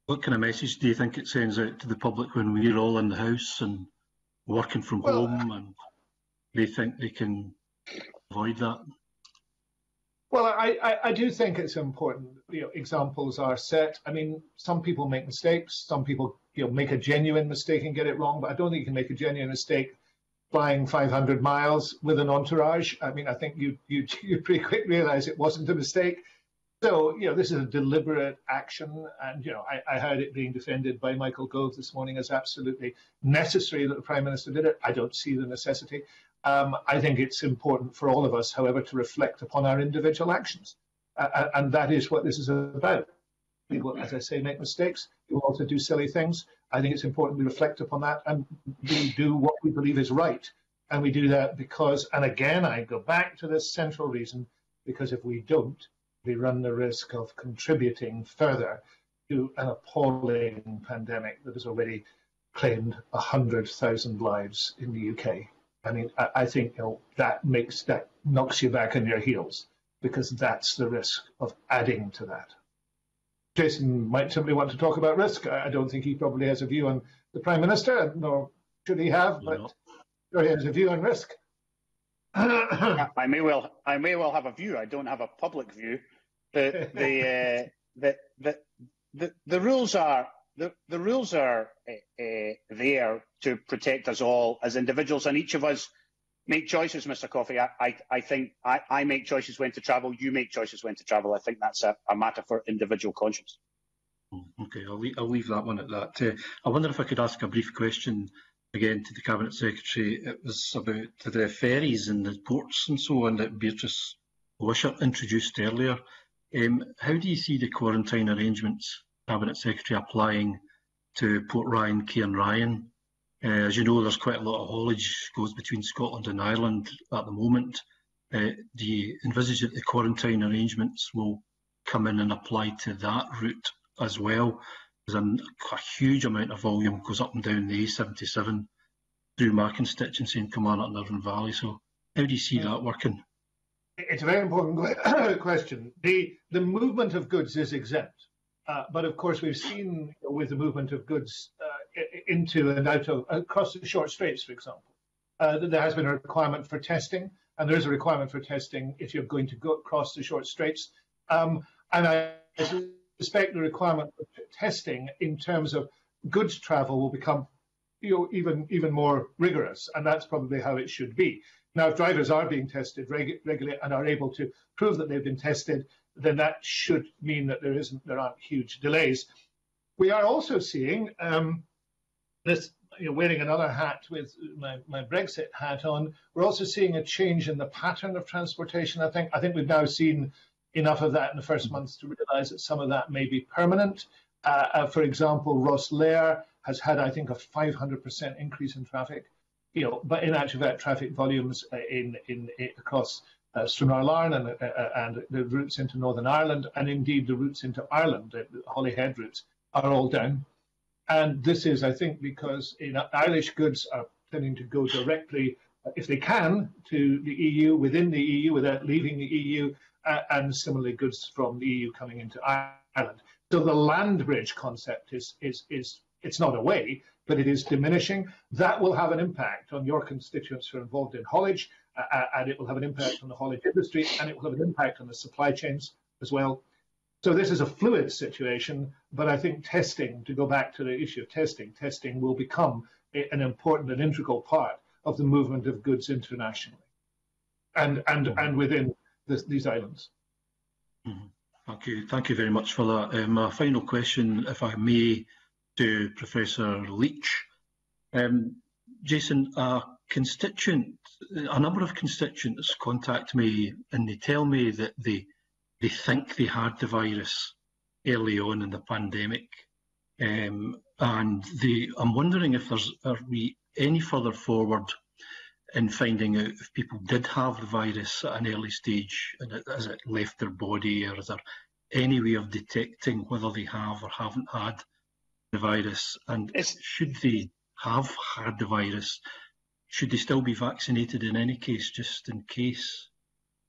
What kind of message do you think it sends out to the public when we're all in the house and working from well, home, and they think they can avoid that? Well, I, I, I do think it's important. You know, examples are set. I mean, some people make mistakes. Some people, you know, make a genuine mistake and get it wrong. But I don't think you can make a genuine mistake flying five hundred miles with an entourage. I mean, I think you you you pretty quick realise it wasn't a mistake. So, you know, this is a deliberate action, and, you know, I, I heard it being defended by Michael Gove this morning as absolutely necessary that the Prime Minister did it. I don't see the necessity. Um, I think it's important for all of us, however, to reflect upon our individual actions. Uh, and that is what this is about. People, as I say, make mistakes. People also do silly things. I think it's important we reflect upon that and we do what we believe is right. And we do that because, and again, I go back to this central reason, because if we don't, we run the risk of contributing further to an appalling pandemic that has already claimed one hundred thousand lives in the U K. I mean, I, I think, you know, that makes that knocks you back on your heels, because that's the risk of adding to that. Jason might simply want to talk about risk. I, I don't think he probably has a view on the Prime Minister, nor should he have, but no. Sure he has a view on risk. I may well, I may well have a view. I don't have a public view. The the uh, the, the the the rules are the the rules are uh, uh, there to protect us all as individuals, and each of us make choices. Mister Coffey, I I, I think I, I make choices when to travel. You make choices when to travel. I think that's a, a matter for individual conscience. Okay, I'll leave, I'll leave that one at that. Uh, I wonder if I could ask a brief question again to the Cabinet Secretary. It was about the ferries and the ports and so on that Beatrice Wishart introduced earlier. Um, how do you see the quarantine arrangements, Cabinet Secretary, applying to Port Ryan, Cairn Ryan? Uh, as you know, there's quite a lot of haulage goes between Scotland and Ireland at the moment. Uh, do you envisage that the quarantine arrangements will come in and apply to that route as well? There's a, a huge amount of volume goes up and down the A seventy-seven through my constituency in Kilmarnock and Irvine Valley. So how do you see that working? It's a very important question. The, the movement of goods is exempt. Uh, but of course, we've seen with the movement of goods uh, into and out of, across the short straits, for example, uh, that there has been a requirement for testing. And there is a requirement for testing if you're going to go across the short straits. Um, and I suspect the requirement for testing in terms of goods travel will become, you know, even, even more rigorous. And that's probably how it should be. Now, if drivers are being tested regu regularly and are able to prove that they've been tested, then that should mean that there isn't, there aren't huge delays. We are also seeing um, this, you know, wearing another hat with my, my Brexit hat on. We're also seeing a change in the pattern of transportation. I think I think we've now seen enough of that in the first months to realise that some of that may be permanent. Uh, uh, for example, Rosslare has had, I think, a five hundred percent increase in traffic. You know, but in actual fact, traffic volumes in, in, in across uh, Stranraer and, uh, and the routes into Northern Ireland, and indeed the routes into Ireland, the Holyhead routes, are all down. And this is, I think, because in Irish goods are tending to go directly, if they can, to the E U, within the E U, without leaving the E U, uh, and similarly goods from the E U coming into Ireland. So the land bridge concept is, is, is it's not away, but it is diminishing. That will have an impact on your constituents who are involved in haulage, uh, and it will have an impact on the haulage industry, and it will have an impact on the supply chains as well. So this is a fluid situation, but I think testing, to go back to the issue of testing, testing will become a, an important and integral part of the movement of goods internationally and, and, and within this, these islands. Mm-hmm. Thank you. Thank you very much for that. Um, my final question, if I may, to Professor Leach. Um, Jason, a constituent, a number of constituents contact me and they tell me that they they think they had the virus early on in the pandemic, um, and they. I'm wondering if there's are we any further forward in finding out if people did have the virus at an early stage and it, has it left their body, or is there any way of detecting whether they have or haven't had the virus, and it's, should they have had the virus, should they still be vaccinated in any case, just in case?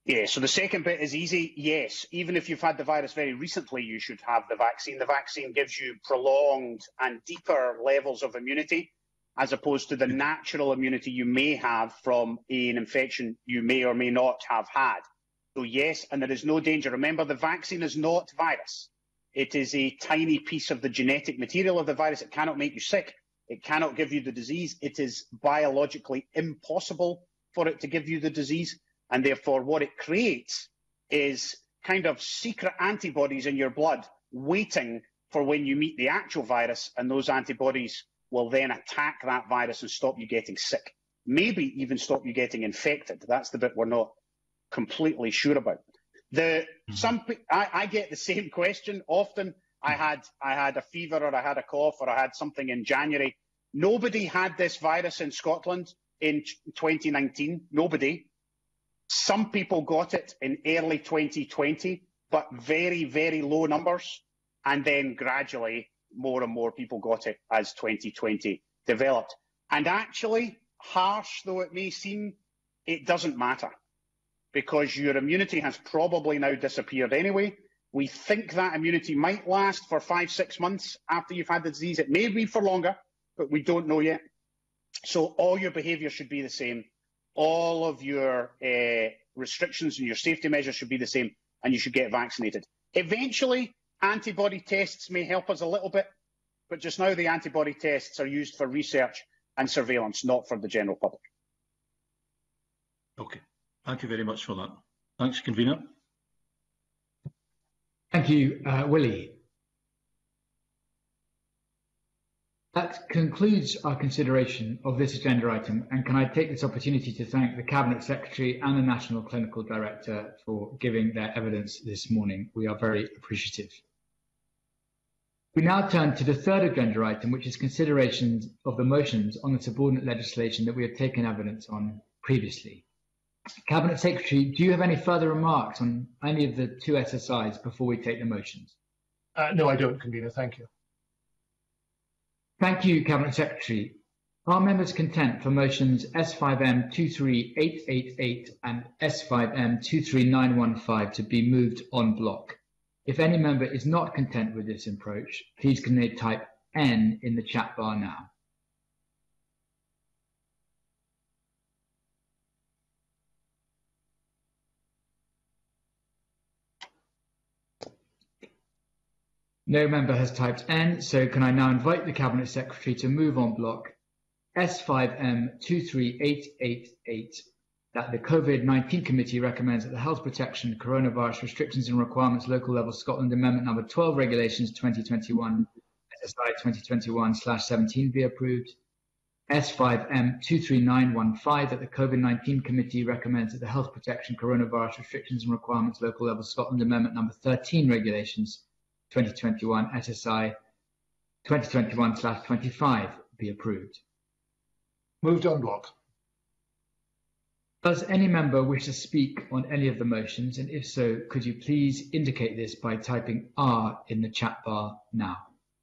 Yeah, so the second bit is easy. Yes, even if you've had the virus very recently, you should have the vaccine. The vaccine gives you prolonged and deeper levels of immunity, as opposed to the natural immunity you may have from an infection you may or may not have had. So yes, and there is no danger. Remember, the vaccine is not virus. It is a tiny piece of the genetic material of the virus. It cannot make you sick. It cannot give you the disease. It is biologically impossible for it to give you the disease. And therefore, what it creates is kind of secret antibodies in your blood waiting for when you meet the actual virus, and those antibodies will then attack that virus and stop you getting sick, maybe even stop you getting infected. That's the bit we're not completely sure about. The some I, I get the same question often. I had I had a fever, or I had a cough, or I had something in January. Nobody had this virus in Scotland in twenty nineteen. Nobody. Some people got it in early twenty twenty, but very, very low numbers. And then gradually, more and more people got it as twenty twenty developed. And actually, harsh though it may seem, it doesn't matter, because your immunity has probably now disappeared anyway. We think that immunity might last for five, six months after you've had the disease. It may be for longer, but we don't know yet. So all your behaviour should be the same. All of your uh, restrictions and your safety measures should be the same, and you should get vaccinated. Eventually, antibody tests may help us a little bit, but just now the antibody tests are used for research and surveillance, not for the general public. Okay, thank you very much for that. Thanks, Convener. Thank you, uh, Willie. That concludes our consideration of this agenda item, and can I take this opportunity to thank the Cabinet Secretary and the National Clinical Director for giving their evidence this morning. We are very appreciative. We now turn to the third agenda item, which is consideration of the motions on the subordinate legislation that we have taken evidence on previously. Cabinet Secretary, do you have any further remarks on any of the two S S Is before we take the motions? Uh, no, I don't, Convener. Thank you. Thank you, Cabinet Secretary. Are members content for motions S five M two three eight eight eight and S five M two three nine one five to be moved en bloc? If any member is not content with this approach, please can they type N in the chat bar now. No member has typed N, so can I now invite the Cabinet Secretary to move en bloc S five M two three eight eight eight, that the COVID nineteen Committee recommends that the Health Protection, Coronavirus Restrictions and Requirements Local Level Scotland Amendment Number twelve Regulations twenty twenty-one, S S I twenty twenty-one slash seventeen be approved. S five M two three nine one five, that the COVID nineteen Committee recommends that the Health Protection, Coronavirus Restrictions and Requirements Local Level Scotland Amendment Number thirteen Regulations twenty twenty-one, S S I twenty twenty-one slash twenty-five be approved. Moved en bloc. Does any member wish to speak on any of the motions? And if so, could you please indicate this by typing R in the chat bar now?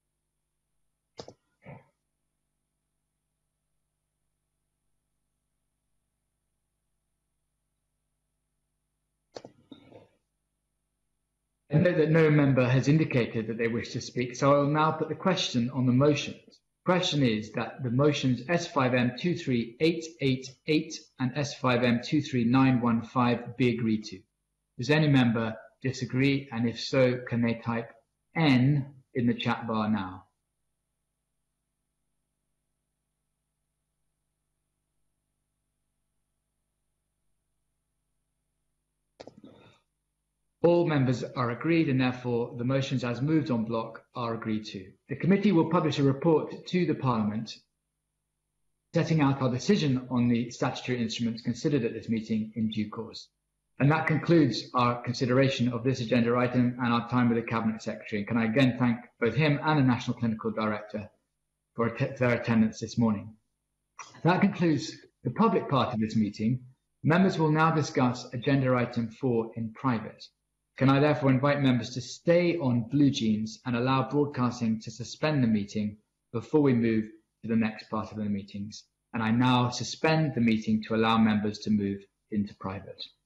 I note that no member has indicated that they wish to speak, so I will now put the question on the motions. The question is that the motions S five M two three eight eight eight and S five M two three nine one five be agreed to. Does any member disagree? And if so, can they type N in the chat bar now? All members are agreed, and therefore the motions as moved en bloc are agreed to. The committee will publish a report to the Parliament setting out our decision on the statutory instruments considered at this meeting in due course. And that concludes our consideration of this agenda item and our time with the Cabinet Secretary. And can I again thank both him and the National Clinical Director for their attendance this morning. That concludes the public part of this meeting. Members will now discuss agenda item four in private. Can I therefore invite members to stay on Blue Jeans and allow broadcasting to suspend the meeting before we move to the next part of the meetings. And I now suspend the meeting to allow members to move into private.